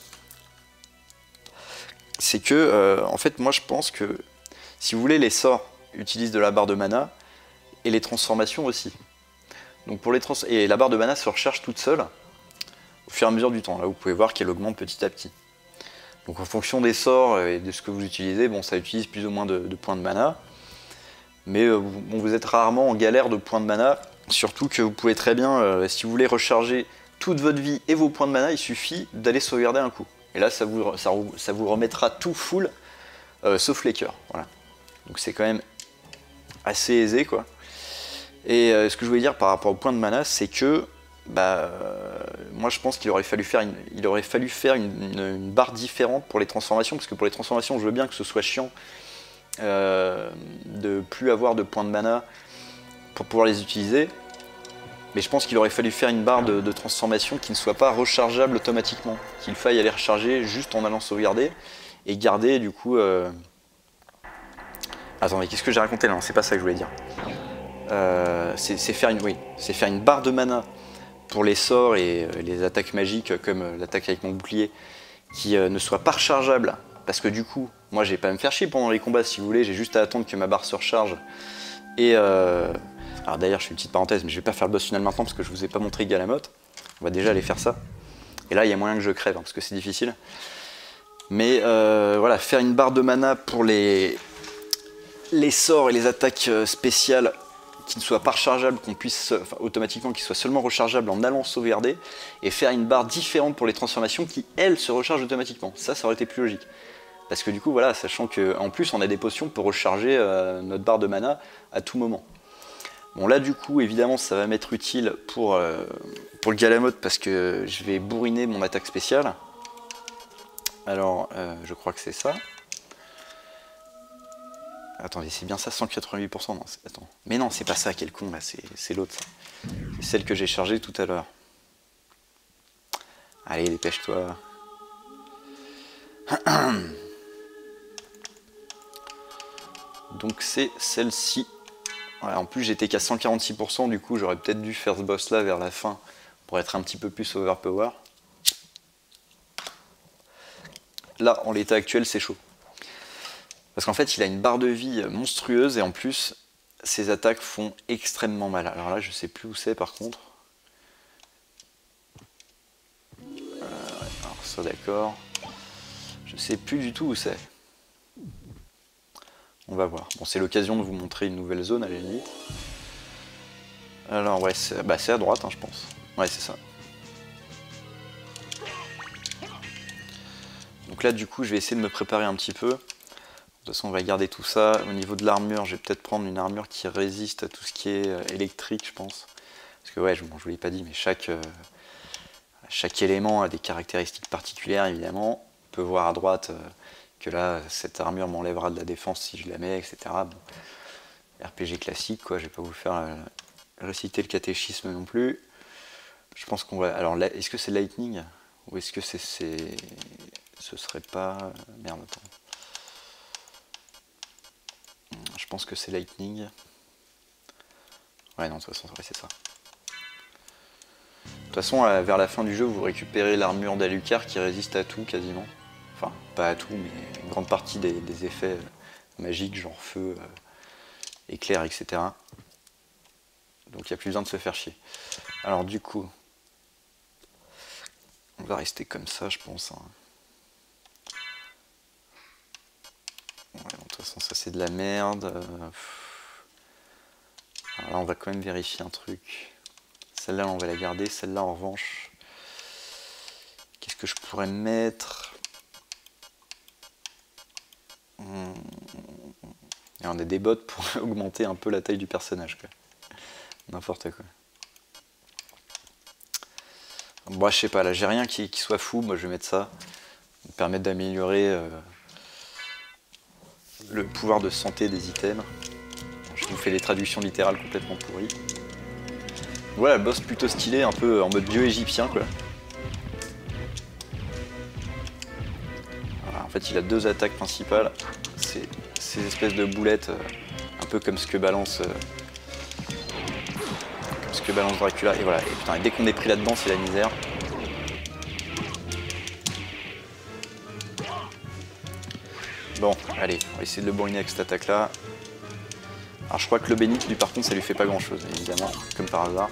C'est que, euh, en fait, moi je pense que si vous voulez les sorts utilise de la barre de mana et les transformations aussi. Donc pour les trans et la barre de mana se recharge toute seule au fur et à mesure du temps. Là vous pouvez voir qu'elle augmente petit à petit. Donc en fonction des sorts et de ce que vous utilisez, bon ça utilise plus ou moins de, de points de mana. Mais euh, bon, vous êtes rarement en galère de points de mana, surtout que vous pouvez très bien, euh, si vous voulez recharger toute votre vie et vos points de mana, il suffit d'aller sauvegarder un coup. Et là ça vous, ça, ça vous remettra tout full, euh, sauf les cœurs. Voilà. Donc c'est quand même assez aisé quoi. Et euh, ce que je voulais dire par rapport au point de mana, c'est que bah, euh, moi je pense qu'il aurait fallu faire, une, il aurait fallu faire une, une, une barre différente pour les transformations, parce que pour les transformations je veux bien que ce soit chiant euh, de plus avoir de points de mana pour pouvoir les utiliser, mais je pense qu'il aurait fallu faire une barre de, de transformation qui ne soit pas rechargeable automatiquement, qu'il faille aller recharger juste en allant sauvegarder et garder du coup... Euh... Attends, mais qu'est-ce que j'ai raconté là? Non, c'est pas ça que je voulais dire. Euh, c'est faire une, oui, c'est faire une barre de mana pour les sorts et euh, les attaques magiques comme euh, l'attaque avec mon bouclier qui euh, ne soit pas rechargeable, parce que du coup, moi j'ai pas à me faire chier pendant les combats si vous voulez, j'ai juste à attendre que ma barre se recharge. Et euh... alors d'ailleurs, je fais une petite parenthèse, mais je vais pas faire le boss final maintenant parce que je vous ai pas montré Galamoth. On va déjà aller faire ça. Et là, il y a moyen que je crève hein, parce que c'est difficile. Mais euh, voilà, faire une barre de mana pour les les sorts et les attaques spéciales qui ne soient pas rechargeables, qu'on puisse enfin, automatiquement, qui soient seulement rechargeables en allant sauvegarder, et faire une barre différente pour les transformations qui, elles, se rechargent automatiquement. Ça, ça aurait été plus logique. Parce que du coup, voilà, sachant qu'en plus, on a des potions pour recharger euh, notre barre de mana à tout moment. Bon là du coup évidemment ça va m'être utile pour, euh, pour le Galamode parce que je vais bourriner mon attaque spéciale. Alors euh, je crois que c'est ça. Attendez, c'est bien ça, cent quatre-vingt-huit pour cent, non, attends. Mais non, c'est pas ça, quel con là, c'est l'autre. C'est celle que j'ai chargée tout à l'heure. Allez, dépêche-toi. Donc c'est celle-ci. Ouais, en plus j'étais qu'à cent quarante-six pour cent, du coup j'aurais peut-être dû faire ce boss là vers la fin pour être un petit peu plus overpower. Là, en l'état actuel, c'est chaud. Parce qu'en fait, il a une barre de vie monstrueuse et en plus, ses attaques font extrêmement mal. Alors là, je sais plus où c'est par contre. Euh, alors ça, d'accord. Je sais plus du tout où c'est. On va voir. Bon, c'est l'occasion de vous montrer une nouvelle zone à la limite. Alors ouais, c'est bah, à droite, hein, je pense. Ouais, c'est ça. Donc là, du coup, je vais essayer de me préparer un petit peu. De toute façon, on va garder tout ça. Au niveau de l'armure, je vais peut-être prendre une armure qui résiste à tout ce qui est électrique, je pense. Parce que ouais, je ne vous l'ai pas dit, mais chaque, euh, chaque élément a des caractéristiques particulières, évidemment. On peut voir à droite euh, que là, cette armure m'enlèvera de la défense si je la mets, et cetera. Bon, R P G classique, quoi. Je vais pas vous faire euh, réciter le catéchisme non plus. Je pense qu'on va... Alors, est-ce que c'est Lightning? Ou est-ce que c'est... Ce serait pas... Merde, attends. Je pense que c'est Lightning. Ouais, non, de toute façon, c'est ça. De toute façon, vers la fin du jeu, vous récupérez l'armure d'Alucard qui résiste à tout, quasiment. Enfin, pas à tout, mais une grande partie des, des effets magiques, genre feu, euh, éclair, et cetera. Donc, il n'y a plus besoin de se faire chier. Alors, du coup, on va rester comme ça, je pense. Hein. Ouais, bon, de toute façon, ça, c'est de la merde. Alors là, on va quand même vérifier un truc. Celle-là, on va la garder. Celle-là, en revanche, qu'est-ce que je pourrais mettre? hum... Et on a des bots pour augmenter un peu la taille du personnage. N'importe quoi. Bon, je sais pas, là, j'ai rien qui, qui soit fou. Moi, je vais mettre ça. Ça me permet d'améliorer euh, le pouvoir de santé des items. Je vous fais les traductions littérales complètement pourries. Voilà, le boss plutôt stylé, un peu en mode dieu égyptien, quoi. Voilà, en fait, il a deux attaques principales. C'est ces espèces de boulettes, euh, un peu comme ce que balance, euh, comme ce que balance Dracula. Et voilà, et putain, et dès qu'on est pris là-dedans, c'est la misère. Bon, allez, on va essayer de le bourriner avec cette attaque-là. Alors je crois que le bénite, lui par contre, ça lui fait pas grand-chose, évidemment, comme par hasard.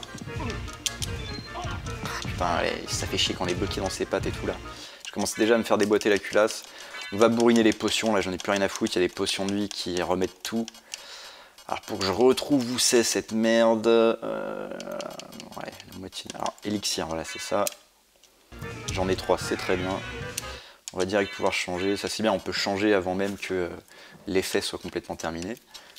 Putain, allez, ça fait chier quand on est bloqué dans ses pattes et tout là. Je commence déjà à me faire déboîter la culasse. On va bourriner les potions, là j'en ai plus rien à foutre, il y a des potions de vie qui remettent tout. Alors pour que je retrouve où c'est cette merde... Euh, ouais, la moitié... Alors, élixir, voilà, c'est ça. J'en ai trois, c'est très bien. On va direct pouvoir changer. Ça c'est bien, on peut changer avant même que euh, l'effet soit complètement terminé.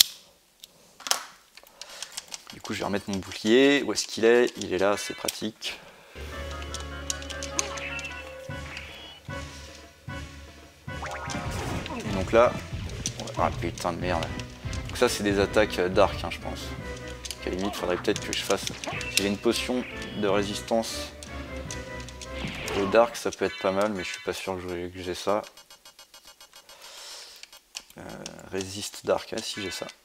Du coup je vais remettre mon bouclier. Où est-ce qu'il est? Il est là, c'est pratique. Et donc là... Ah putain de merde. Donc ça c'est des attaques dark, hein, je pense. Donc à la limite, il faudrait peut-être que je fasse... Si j'ai une potion de résistance au dark, ça peut être pas mal, mais je suis pas sûr que j'ai ça. Euh, résiste dark, ah si j'ai ça.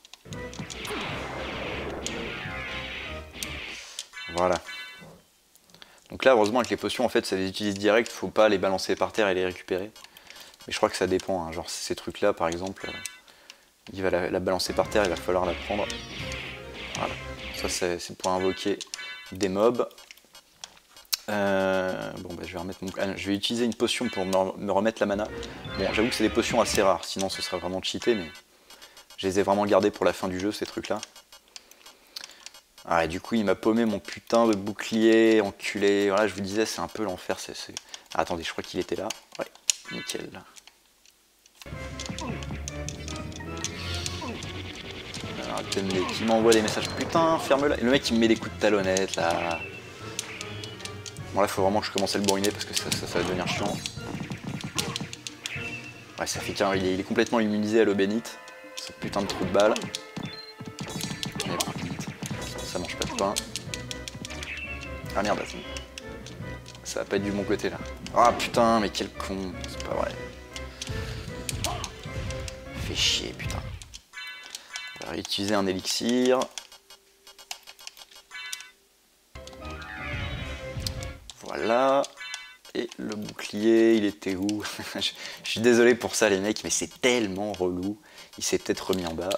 Voilà. Donc là, heureusement, avec les potions, en fait, ça les utilise direct, faut pas les balancer par terre et les récupérer. Mais je crois que ça dépend, hein. Genre ces trucs-là, par exemple, euh, il va la, la balancer par terre, il va falloir la prendre. Voilà. Ça, c'est pour invoquer des mobs. Euh, bon, bah, je vais remettre mon... ah, je vais utiliser une potion pour me, me remettre la mana. Bon, j'avoue que c'est des potions assez rares, sinon ce serait vraiment cheaté, mais je les ai vraiment gardées pour la fin du jeu, ces trucs-là. Ah, et du coup, il m'a paumé mon putain de bouclier, enculé. Voilà, je vous disais, c'est un peu l'enfer. C'est... Ah, attendez, je crois qu'il était là. Ouais, nickel. Alors, Qui m'envoie des messages. Putain, ferme-la. Le mec, il me met des coups de talonnette, là. Bon, là, faut vraiment que je commence à le bourriner parce que ça, ça, ça va devenir chiant. Ouais, ça fait qu'un. Il est, il est complètement immunisé à l'eau bénite. Ce putain de trou de balle. Ça mange pas de pain. Ah merde, ça va pas être du bon côté là. Ah putain, mais quel con. C'est pas vrai. Fait chier, putain. On va réutiliser un élixir. Voilà. Et le bouclier, il était où? Je suis désolé pour ça les mecs, mais c'est tellement relou. Il s'est peut-être remis en bas.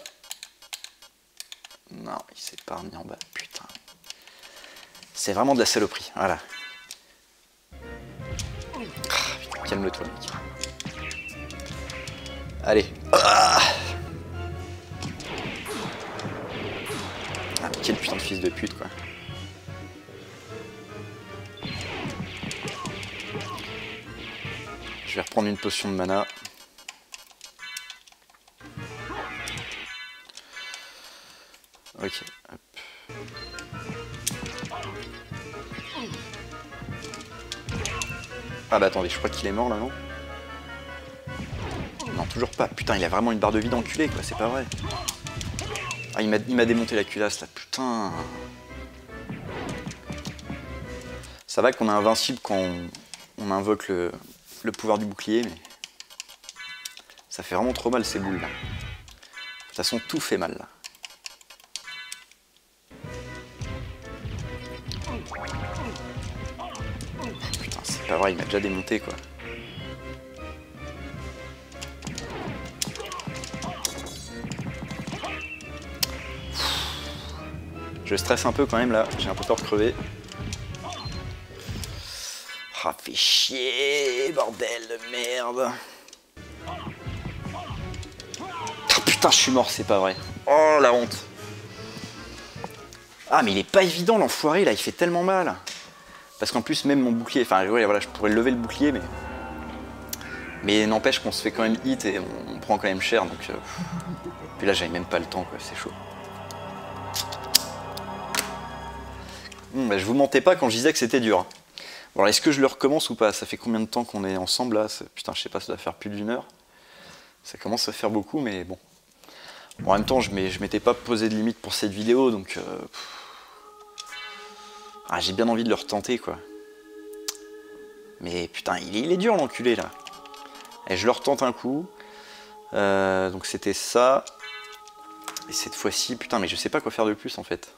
Non, il s'est pas remis en bas, putain. C'est vraiment de la saloperie, voilà. Ah, calme-toi mec. Allez. Ah, mais quel putain de fils de pute quoi. Je vais reprendre une potion de mana. Ok, hop. Ah bah attendez, je crois qu'il est mort là, non? Non, toujours pas. Putain, il a vraiment une barre de vie d'enculé quoi, c'est pas vrai. Ah, il m'a démonté la culasse là, putain. Ça va qu'on est invincible quand on, on invoque le, le pouvoir du bouclier, mais ça fait vraiment trop mal ces boules là. De toute façon, tout fait mal là. Putain, c'est pas vrai, il m'a déjà démonté quoi. Je stresse un peu quand même là, j'ai un peu peur de crever. Ah, fait chier, bordel de merde. Oh, putain, je suis mort, c'est pas vrai. Oh, la honte. Ah, mais il est pas évident, l'enfoiré, là, il fait tellement mal. Parce qu'en plus, même mon bouclier... Enfin, ouais, voilà, je pourrais lever le bouclier, mais... Mais n'empêche qu'on se fait quand même hit et on, on prend quand même cher, donc... Euh... Puis là, j'avais même pas le temps, quoi, c'est chaud. Hum, bah, je vous mentais pas quand je disais que c'était dur. Bon, est-ce que je le recommence ou pas? Ça fait combien de temps qu'on est ensemble là? Putain, je sais pas, ça doit faire plus d'une heure. Ça commence à faire beaucoup, mais bon. Bon en même temps, je m'étais pas posé de limite pour cette vidéo, donc... Euh... Ah, j'ai bien envie de le retenter, quoi. Mais putain, il est, il est dur l'enculé, là. Et je le retente un coup. Euh, donc c'était ça. Et cette fois-ci, putain, mais je sais pas quoi faire de plus, en fait.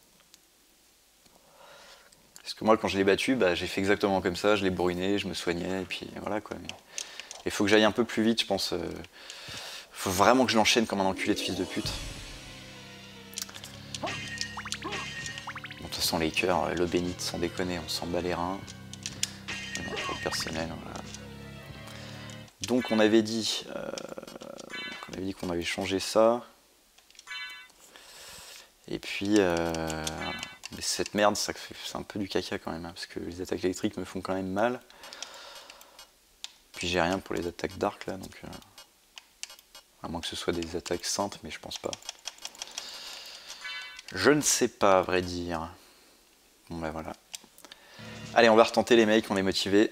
Parce que moi, quand je l'ai battu, bah, j'ai fait exactement comme ça, je l'ai bourriné, je me soignais, et puis voilà quoi. Mais... il faut que j'aille un peu plus vite, je pense. Il euh... faut vraiment que je l'enchaîne comme un enculé de fils de pute. Bon, de toute façon, les cœurs, l'eau bénite, sans déconner, on s'en bat les reins. Pour le personnel, voilà. Donc, on avait dit euh... on avait dit qu'on avait changé ça. Et puis, euh... voilà. Mais cette merde, c'est un peu du caca quand même, hein, parce que les attaques électriques me font quand même mal. Puis j'ai rien pour les attaques d'arc là, donc... Euh, à moins que ce soit des attaques saintes, mais je pense pas. Je ne sais pas, à vrai dire. Bon ben voilà. Allez, on va retenter les mecs, on est motivés.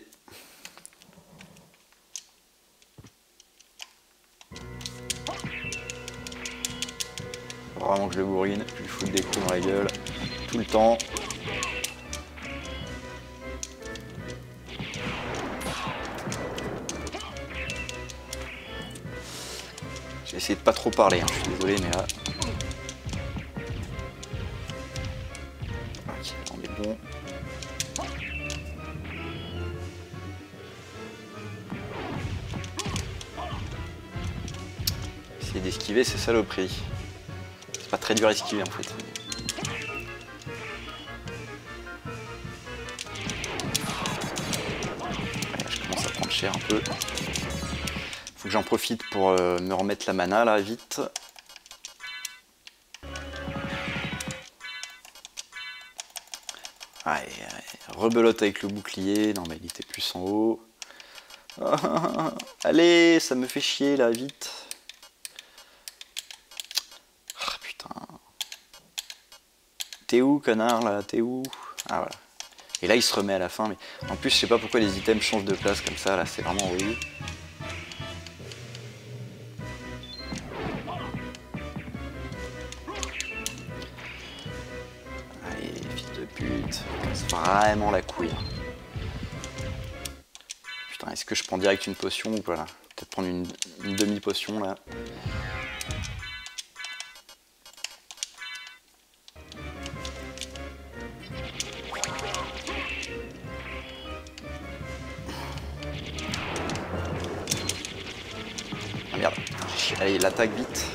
Faut vraiment que je le bourrine, je lui fous des coups dans la gueule. Tout le temps. J'ai essayé de pas trop parler, hein, je suis désolé, mais là... Ok, on est bon. Essayer d'esquiver, c'est saloperie. C'est pas très dur à esquiver en fait. Un peu. Faut que j'en profite pour euh, me remettre la mana là vite. Allez, allez, rebelote avec le bouclier. Non mais il était plus en haut. Allez, ça me fait chier là, vite. Ah putain. t'es où, connard, là? T'es où? Ah, voilà. Et là, il se remet à la fin, mais en plus, je sais pas pourquoi les items changent de place comme ça, là, c'est vraiment horrible. Allez, fils de pute, casse vraiment la couille. Putain, est-ce que je prends direct une potion ou pas là? Peut-être prendre une, une demi-potion là. Ah merde, allez, il attaque vite.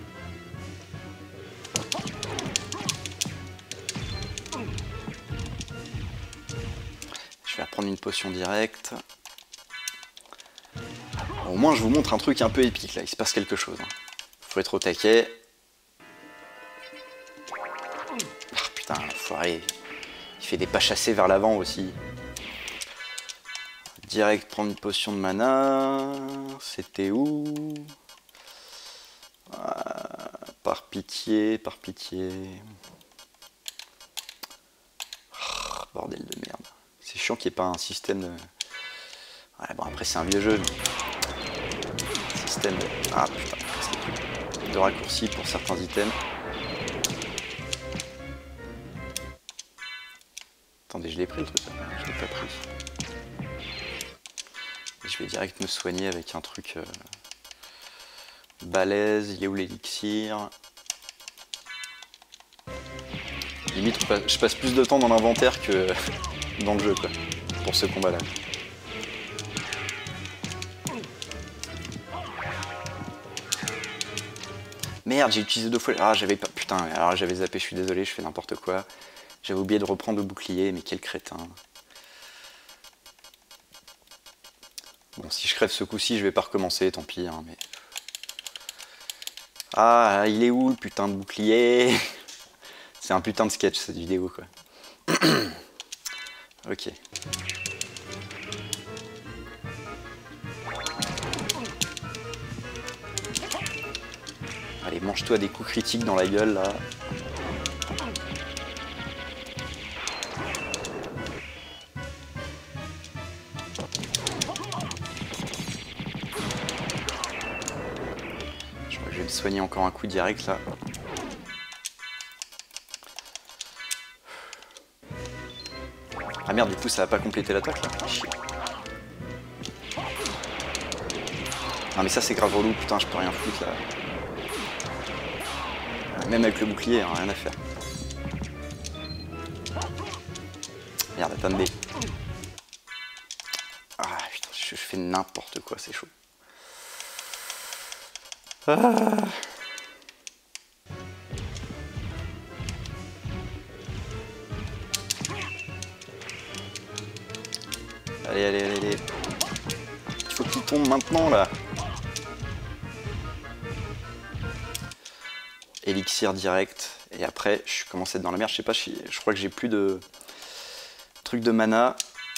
Je vais reprendre une potion directe. Bon, au moins je vous montre un truc un peu épique là, il se passe quelque chose. Hein. Faut être au taquet. Ah putain, l'enfoiré. Il fait des pas chassés vers l'avant aussi. Direct prendre une potion de mana. C'était où? Ah, par pitié, par pitié. Oh, bordel de merde. C'est chiant qu'il n'y ait pas un système de... Ouais, bon après c'est un vieux jeu. Mais... Système de... Ah putain, de raccourci pour certains items. Attendez, je l'ai pris le truc là. Je l'ai pas pris. Et je vais direct me soigner avec un truc euh, balèze. Il est où l'élixir? Limite, je passe plus de temps dans l'inventaire que dans le jeu, quoi, pour ce combat-là. Merde, j'ai utilisé deux fois... Ah, j'avais pas... Putain, alors j'avais zappé, je suis désolé, je fais n'importe quoi. J'avais oublié de reprendre le bouclier, mais quel crétin. Bon, si je crève ce coup-ci, je vais pas recommencer, tant pis, hein, mais... Ah, il est où, le putain de bouclier? C'est un putain de sketch, cette vidéo, quoi. Ok. Allez, mange-toi des coups critiques dans la gueule, là. Je crois que je vais me soigner encore un coup direct, là. Ah merde, du coup, ça va pas compléter l'attaque, là. Chier. Non mais ça, c'est grave relou, putain, je peux rien foutre, là. Même avec le bouclier, hein, rien à faire. Merde, attendez. Ah putain, je, je fais n'importe quoi, c'est chaud. Ah. Allez, allez, allez, allez. Il faut qu'il tombe maintenant, là. Élixir direct. Et après, je commence à être dans la merde. Je sais pas, je, je crois que j'ai plus de trucs de mana.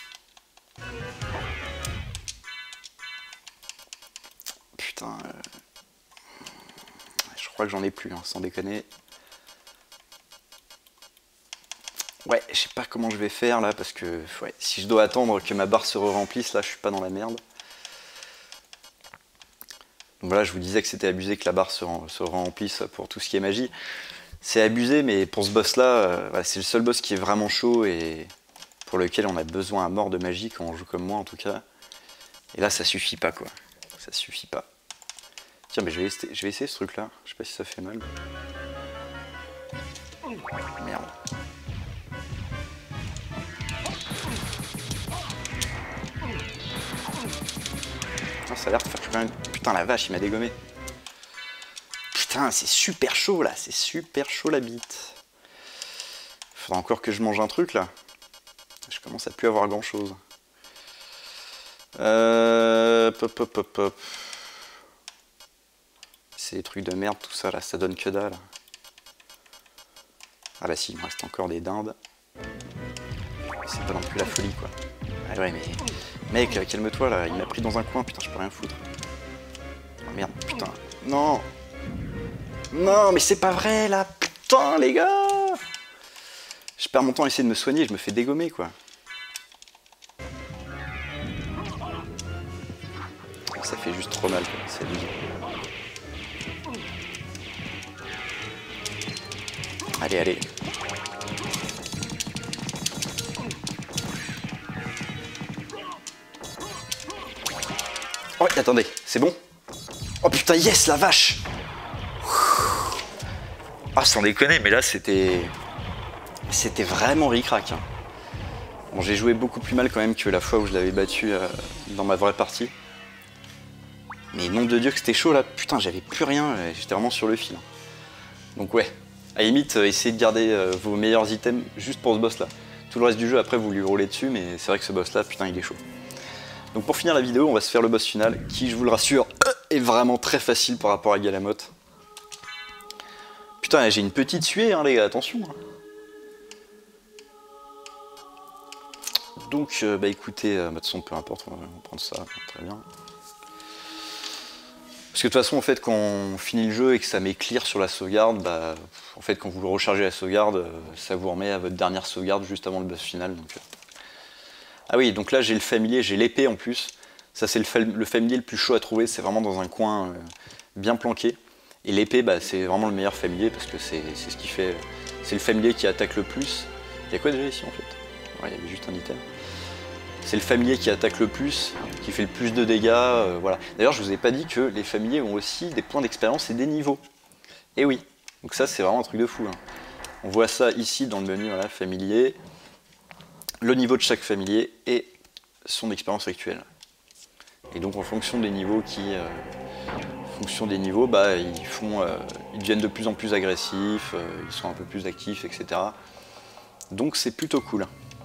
Putain. Euh... Je crois que j'en ai plus, hein, sans déconner. Ouais, je sais pas comment je vais faire là, parce que ouais, si je dois attendre que ma barre se remplisse, là, je suis pas dans la merde. Donc voilà, je vous disais que c'était abusé que la barre se, se remplisse pour tout ce qui est magie. C'est abusé, mais pour ce boss-là, euh, voilà, c'est le seul boss qui est vraiment chaud et pour lequel on a besoin à mort de magie quand on joue comme moi, en tout cas. Et là, ça suffit pas, quoi. Ça suffit pas. Tiens, mais je vais, essayer, je vais essayer ce truc-là. Je sais pas si ça fait mal. Merde. Ah, ça a l'air de faire quand même... Putain, la vache, il m'a dégommé. Putain, c'est super chaud, là. C'est super chaud, la bite. Faudra encore que je mange un truc, là. Je commence à plus avoir grand-chose. Euh... Pop, pop, pop, pop. C'est des trucs de merde, tout ça, là. Ça donne que dalle. Ah bah si, il me reste encore des dindes. C'est pas non plus la folie, quoi. Ah ouais, mais... Mec, calme-toi, là. Il m'a pris dans un coin. Putain, je peux rien foutre. Oh merde, putain. Non. Non, mais c'est pas vrai, là. Putain, les gars. Je perds mon temps à essayer de me soigner, je me fais dégommer quoi. Ça fait juste trop mal quoi, c'est abusé. Allez, allez. Oh, attendez, c'est bon? Oh putain, yes, la vache! Ah, sans déconner, mais là, c'était... C'était vraiment ric-rac. Hein. Bon, j'ai joué beaucoup plus mal quand même que la fois où je l'avais battu euh, dans ma vraie partie. Mais nom de Dieu que c'était chaud là. Putain, j'avais plus rien, j'étais vraiment sur le fil. Donc ouais, à la limite, euh, essayez de garder euh, vos meilleurs items juste pour ce boss là. Tout le reste du jeu, après, vous lui roulez dessus, mais c'est vrai que ce boss là, putain, il est chaud. Donc pour finir la vidéo, on va se faire le boss final, qui, je vous le rassure, est vraiment très facile par rapport à Galamoth. Putain, j'ai une petite suée, hein, les gars, attention. Donc, euh, bah écoutez, euh, bah, de toute façon, peu importe, on va prendre ça, très bien. Parce que de toute façon, en fait, quand on finit le jeu et que ça met clear sur la sauvegarde, bah, en fait, quand vous le rechargez la sauvegarde, euh, ça vous remet à votre dernière sauvegarde juste avant le boss final. Donc, euh... Ah oui, donc là, j'ai le familier, j'ai l'épée en plus. Ça, c'est le, fa le familier le plus chaud à trouver, c'est vraiment dans un coin euh, bien planqué. Et l'épée, bah, c'est vraiment le meilleur familier parce que c'est ce qui fait... C'est le familier qui attaque le plus. Il y a quoi déjà ici, en fait? Ouais, il y avait juste un item. C'est le familier qui attaque le plus, qui fait le plus de dégâts, euh, voilà. D'ailleurs, je vous ai pas dit que les familiers ont aussi des points d'expérience et des niveaux. Et oui, donc ça c'est vraiment un truc de fou. Hein. On voit ça ici dans le menu, voilà, familier, le niveau de chaque familier et son expérience actuelle. Et donc en fonction des niveaux qui, euh, en fonction des niveaux, bah ils font, euh, ils deviennent de plus en plus agressifs, euh, ils sont un peu plus actifs, et cetera. Donc c'est plutôt cool.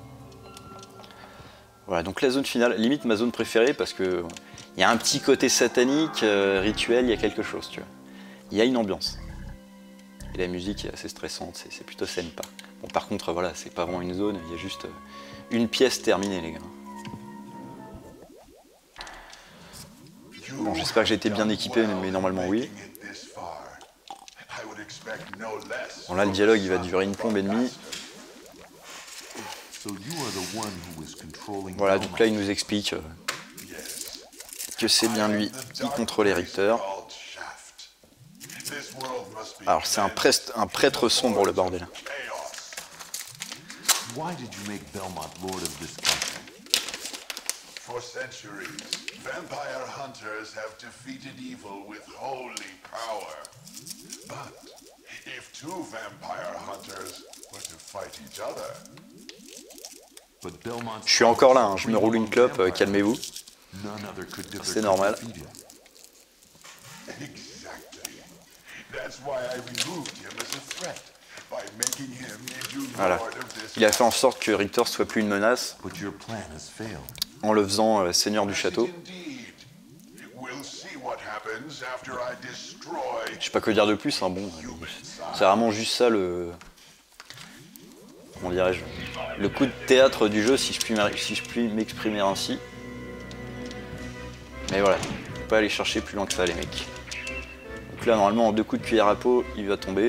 Voilà, donc la zone finale, limite ma zone préférée parce que il y a un petit côté satanique, euh, rituel, il y a quelque chose, tu vois. Il y a une ambiance. Et la musique est assez stressante, c'est plutôt sympa. Bon, par contre, voilà, c'est pas vraiment une zone, il y a juste une pièce terminée, les gars. Bon, j'espère que j'ai été bien équipé, mais normalement oui. Bon, là, le dialogue, il va durer une plombe et demie. Voilà, donc là il nous explique euh, que c'est bien lui qui contrôlait Richter. Alors c'est un, un prêtre sombre le bordel. Je suis encore là, hein. Je me roule une clope, euh, calmez-vous. C'est normal. Voilà. Il a fait en sorte que Richter soit plus une menace en le faisant euh, seigneur du château. Je sais pas quoi dire de plus, hein. Bon, c'est vraiment juste ça le... Comment dirais-je, le coup de théâtre du jeu, si je puis, si je puis m'exprimer ainsi. Mais voilà, faut pas aller chercher plus loin que ça, les mecs. Donc là, normalement, en deux coups de cuillère à peau, il va tomber.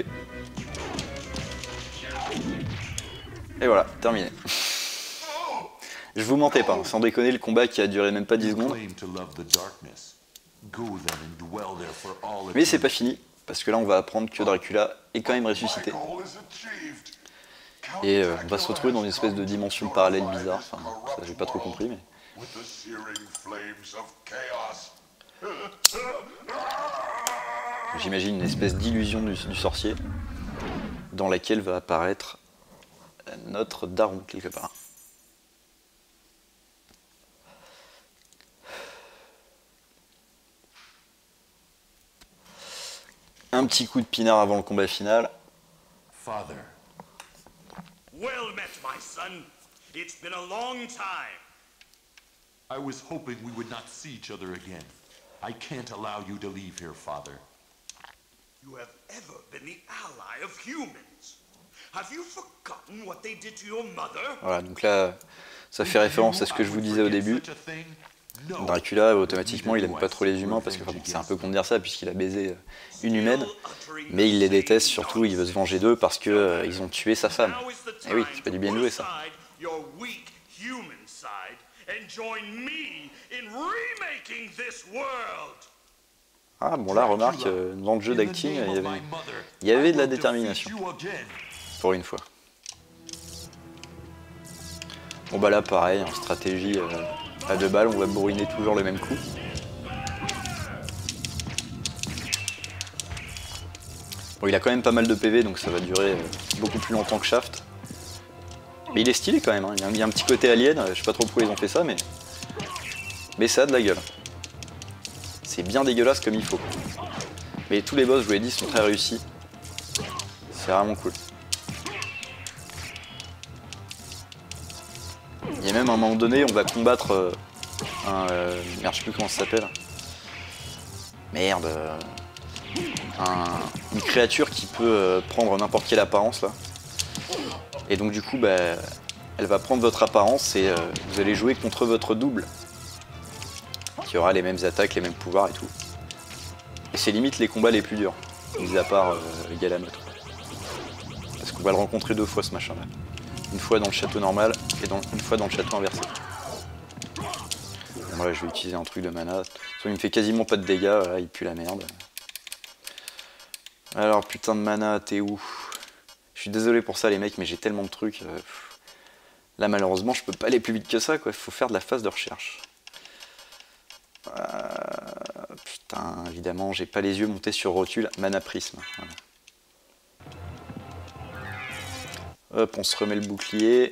Et voilà, terminé. Je vous mentais pas, sans déconner, le combat qui a duré même pas dix secondes. Mais c'est pas fini, parce que là, on va apprendre que Dracula est quand même ressuscité. Et euh, on va se retrouver dans une espèce de dimension parallèle bizarre, enfin, ça j'ai pas trop compris, mais... J'imagine une espèce d'illusion du, du sorcier, dans laquelle va apparaître notre daron, quelque part. Un petit coup de pinard avant le combat final. Father. Well met, my son. It's been a long time. I was hoping we would not see each other again. I can't allow you to leave here, Father. You have ever been the ally of humans. Have you forgotten what they did to your mother? Voilà, donc là, ça fait référence à ce que je vous disais au début. Dracula, automatiquement, il aime pas trop les humains, parce que enfin, bon, c'est un peu con de dire ça, puisqu'il a baisé une humaine, mais il les déteste, surtout, il veut se venger d'eux, parce que euh, ils ont tué sa femme. Et oui, c'est pas du bien joué, ça. Ah, bon là, remarque, euh, dans le jeu d'acting, il y avait, il y avait de la détermination, pour une fois. Bon bah là, pareil, en stratégie... Euh, à deux balles, on va bourriner toujours le même coup. Bon, il a quand même pas mal de P V, donc ça va durer euh, beaucoup plus longtemps que Shaft. Mais il est stylé quand même, hein. il, y a un, il y a un petit côté alien, je sais pas trop pourquoi ils ont fait ça, mais... Mais ça a de la gueule. C'est bien dégueulasse comme il faut. Mais tous les boss, je vous l'ai dit, sont très réussis. C'est vraiment cool. Et même à un moment donné, on va combattre euh, un... Euh, merde, je sais plus comment ça s'appelle. Merde. Euh, un, une créature qui peut euh, prendre n'importe quelle apparence, là. Et donc du coup, bah, elle va prendre votre apparence et euh, vous allez jouer contre votre double. Qui aura les mêmes attaques, les mêmes pouvoirs et tout. Et c'est limite les combats les plus durs. Mis à part euh, Yalamote. Parce qu'on va le rencontrer deux fois, ce machin-là. Une fois dans le château normal et dans, une fois dans le château inversé. Bon, là, je vais utiliser un truc de mana. Il me fait quasiment pas de dégâts, là, il pue la merde. Alors putain de mana, t'es où? Je suis désolé pour ça les mecs, mais j'ai tellement de trucs. Euh, là malheureusement je peux pas aller plus vite que ça, quoi. Il faut faire de la phase de recherche. Euh, putain, évidemment, j'ai pas les yeux montés sur rotule. Mana prisme. Voilà. Hop, on se remet le bouclier.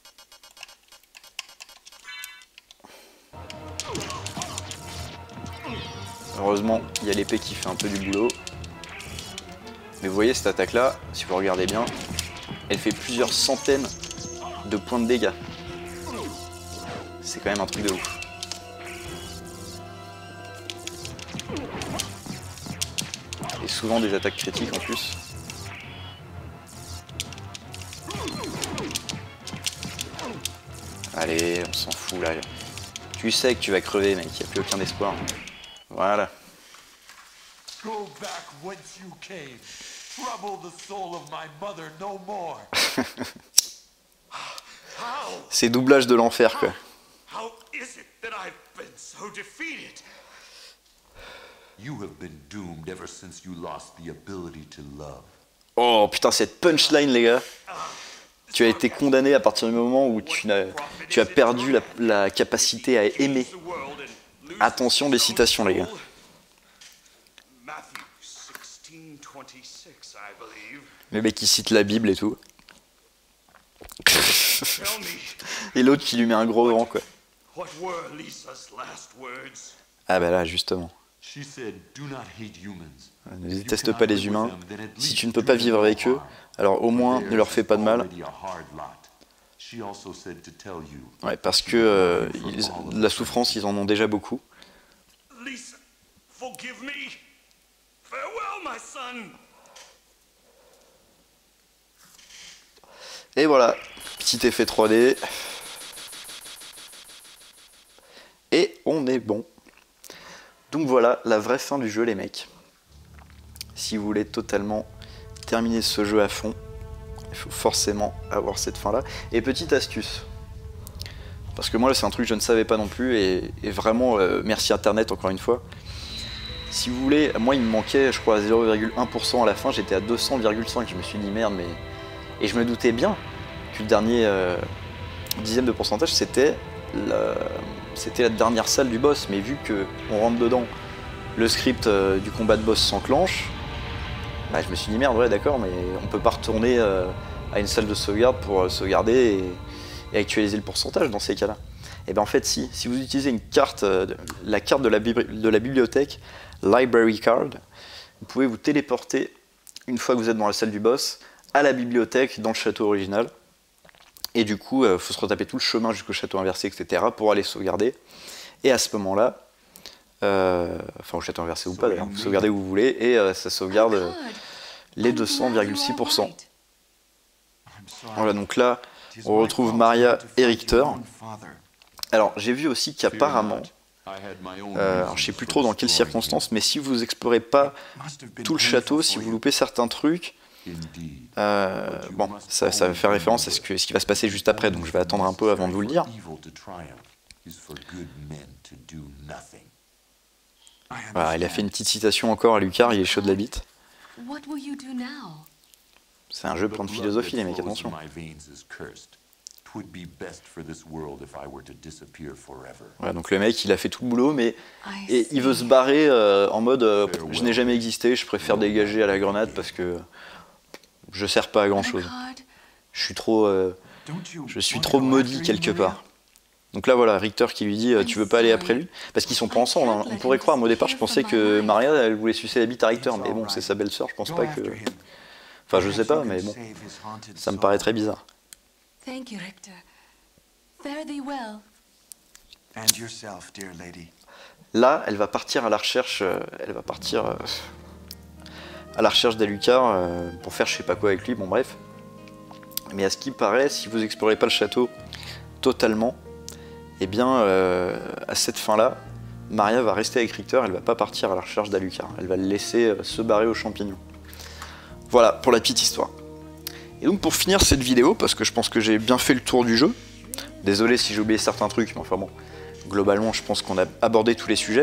Heureusement, il y a l'épée qui fait un peu du boulot. Mais vous voyez, cette attaque-là, si vous regardez bien, elle fait plusieurs centaines de points de dégâts. C'est quand même un truc de ouf. Et souvent des attaques critiques en plus. Allez, on s'en fout là. Tu sais que tu vas crever, mec, il n'y a plus aucun espoir. Voilà. Go back whence you came. Trouble the soul of my mother no more. C'est doublage de l'enfer, quoi. How is it that I've been so defeated? You have been doomed ever since you lost the ability to love. Oh putain, cette punchline, les gars. Tu as été condamné à partir du moment où tu as, tu as perdu la, la capacité à aimer. Attention des citations, les gars. Le mec qui cite la Bible et tout. Et l'autre qui lui met un gros rang, quoi. Ah bah là, justement. Ne déteste pas les humains. Si tu ne peux pas vivre avec eux, alors au moins ne leur fais pas de mal. Ouais, parce que euh, ils, la souffrance, ils en ont déjà beaucoup. Et voilà, petit effet trois D. Et on est bon. Donc voilà la vraie fin du jeu, les mecs. Si vous voulez totalement terminer ce jeu à fond, il faut forcément avoir cette fin là. Et petite astuce, parce que moi là c'est un truc que je ne savais pas non plus, et, et vraiment euh, merci internet encore une fois. Si vous voulez, moi il me manquait je crois zéro virgule un pour cent à la fin, j'étais à deux cents virgule cinq, je me suis dit merde, mais... Et je me doutais bien que le dernier euh, dixième de pourcentage c'était la... c'était la dernière salle du boss, mais vu qu'on rentre dedans, le script euh, du combat de boss s'enclenche. Bah, je me suis dit merde, ouais d'accord, mais on peut pas retourner euh, à une salle de sauvegarde pour euh, sauvegarder et, et actualiser le pourcentage dans ces cas-là. Et bien en fait si, si vous utilisez une carte, euh, la carte de la, de la bibliothèque, Library Card, vous pouvez vous téléporter une fois que vous êtes dans la salle du boss à la bibliothèque dans le château original. Et du coup, il euh, faut se retaper tout le chemin jusqu'au château inversé, et cetera pour aller sauvegarder. Et à ce moment-là, Euh, enfin au château inversé ou pas d'ailleurs, vous sauvegardez où vous voulez et euh, ça sauvegarde euh, les deux cents virgule six pour cent. Voilà, donc là on retrouve Maria et Richter. Alors j'ai vu aussi qu'apparemment Euh, alors, je sais plus trop dans quelles circonstances, mais si vous explorez pas tout le château, si vous loupez certains trucs, euh, bon, ça, ça va faire référence à ce, que, ce qui va se passer juste après, donc je vais attendre un peu avant de vous le dire. Voilà, il a fait une petite citation encore à Lucas, il est chaud de la bite. C'est un jeu plein de philosophie, les mecs, attention. Voilà, donc le mec, il a fait tout le boulot, mais et il veut se barrer euh, en mode euh, je n'ai jamais existé, je préfère dégager à la grenade parce que je sers pas à grand chose. Je suis trop, euh, je suis trop maudit quelque part. Donc là voilà, Richter qui lui dit tu veux pas aller après lui, parce qu'ils sont pas ensemble. Hein. On pourrait croire, moi au départ je pensais que Maria elle voulait sucer la bite à Richter, mais bon c'est sa belle-sœur, je pense pas que. Enfin je sais pas, mais bon, ça me paraît très bizarre. Thank you, Richter. Fare thee well. And yourself, dear lady. Là, elle va partir à la recherche, euh, elle va partir euh, à la recherche d'Alucard euh, pour faire je sais pas quoi avec lui, bon bref. Mais à ce qui paraît, si vous explorez pas le château totalement, eh bien, euh, à cette fin-là, Maria va rester avec Richter, elle va pas partir à la recherche d'Alucard, elle va le laisser euh, se barrer aux champignons. Voilà, pour la petite histoire. Et donc pour finir cette vidéo, parce que je pense que j'ai bien fait le tour du jeu, désolé si j'ai oublié certains trucs, mais enfin bon, globalement je pense qu'on a abordé tous les sujets.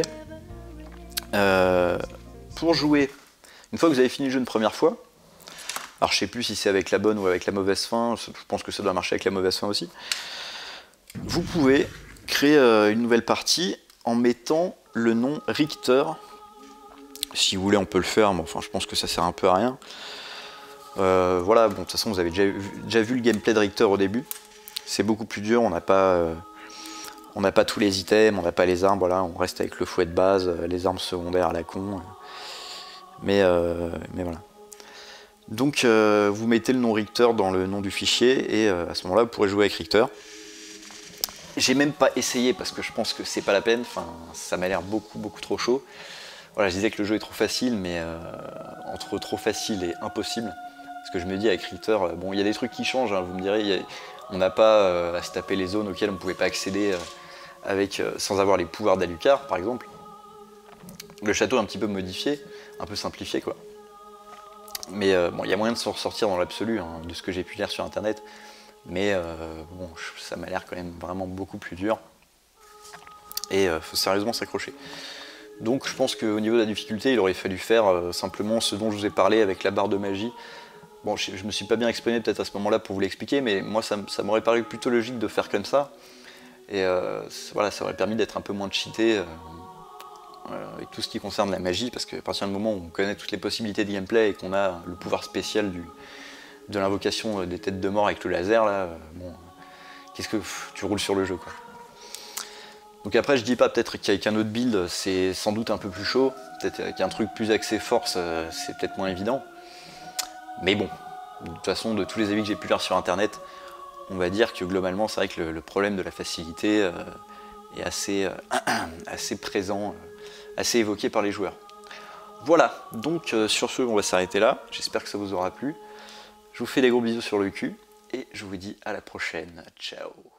Euh, pour jouer, une fois que vous avez fini le jeu une première fois, alors je sais plus si c'est avec la bonne ou avec la mauvaise fin, je pense que ça doit marcher avec la mauvaise fin aussi, vous pouvez créer euh, une nouvelle partie en mettant le nom Richter. Si vous voulez on peut le faire, mais enfin je pense que ça sert un peu à rien. Euh, voilà, bon, de toute façon vous avez déjà vu, déjà vu le gameplay de Richter au début. C'est beaucoup plus dur, on n'a pas, euh, on n'a pas tous les items, on n'a pas les armes, voilà, on reste avec le fouet de base, les armes secondaires à la con. Mais, euh, mais voilà. Donc euh, vous mettez le nom Richter dans le nom du fichier et euh, à ce moment-là vous pourrez jouer avec Richter. J'ai même pas essayé parce que je pense que c'est pas la peine, enfin ça m'a l'air beaucoup beaucoup trop chaud. Voilà, je disais que le jeu est trop facile, mais euh, entre trop facile et impossible, parce que je me dis avec Richter, bon il y a des trucs qui changent, hein, vous me direz, y a, on n'a pas euh, à se taper les zones auxquelles on ne pouvait pas accéder euh, avec, euh, sans avoir les pouvoirs d'Alucard par exemple. Le château est un petit peu modifié, un peu simplifié quoi. Mais euh, bon, il y a moyen de s'en ressortir dans l'absolu, hein, de ce que j'ai pu lire sur internet, mais euh, bon, ça m'a l'air quand même vraiment beaucoup plus dur, et il euh, faut sérieusement s'accrocher. Donc je pense qu'au niveau de la difficulté, il aurait fallu faire euh, simplement ce dont je vous ai parlé avec la barre de magie. Bon, je, je me suis pas bien exprimé peut-être à ce moment-là pour vous l'expliquer, mais moi ça, ça m'aurait paru plutôt logique de faire comme ça. Et euh, voilà, ça aurait permis d'être un peu moins cheaté euh, euh, avec tout ce qui concerne la magie, parce qu'à partir du moment où on connaît toutes les possibilités de gameplay et qu'on a le pouvoir spécial du, de l'invocation des têtes de mort avec le laser, là, euh, bon, qu'est-ce que pff, tu roules sur le jeu quoi. Donc après je dis pas peut-être qu'avec un autre build c'est sans doute un peu plus chaud, peut-être avec un truc plus axé force euh, c'est peut-être moins évident. Mais bon, de toute façon de tous les avis que j'ai pu lire sur internet, on va dire que globalement c'est vrai que le, le problème de la facilité euh, est assez, euh, assez présent, euh, assez évoqué par les joueurs. Voilà, donc euh, sur ce on va s'arrêter là, j'espère que ça vous aura plu. Je vous fais des gros bisous sur le cul et je vous dis à la prochaine, ciao.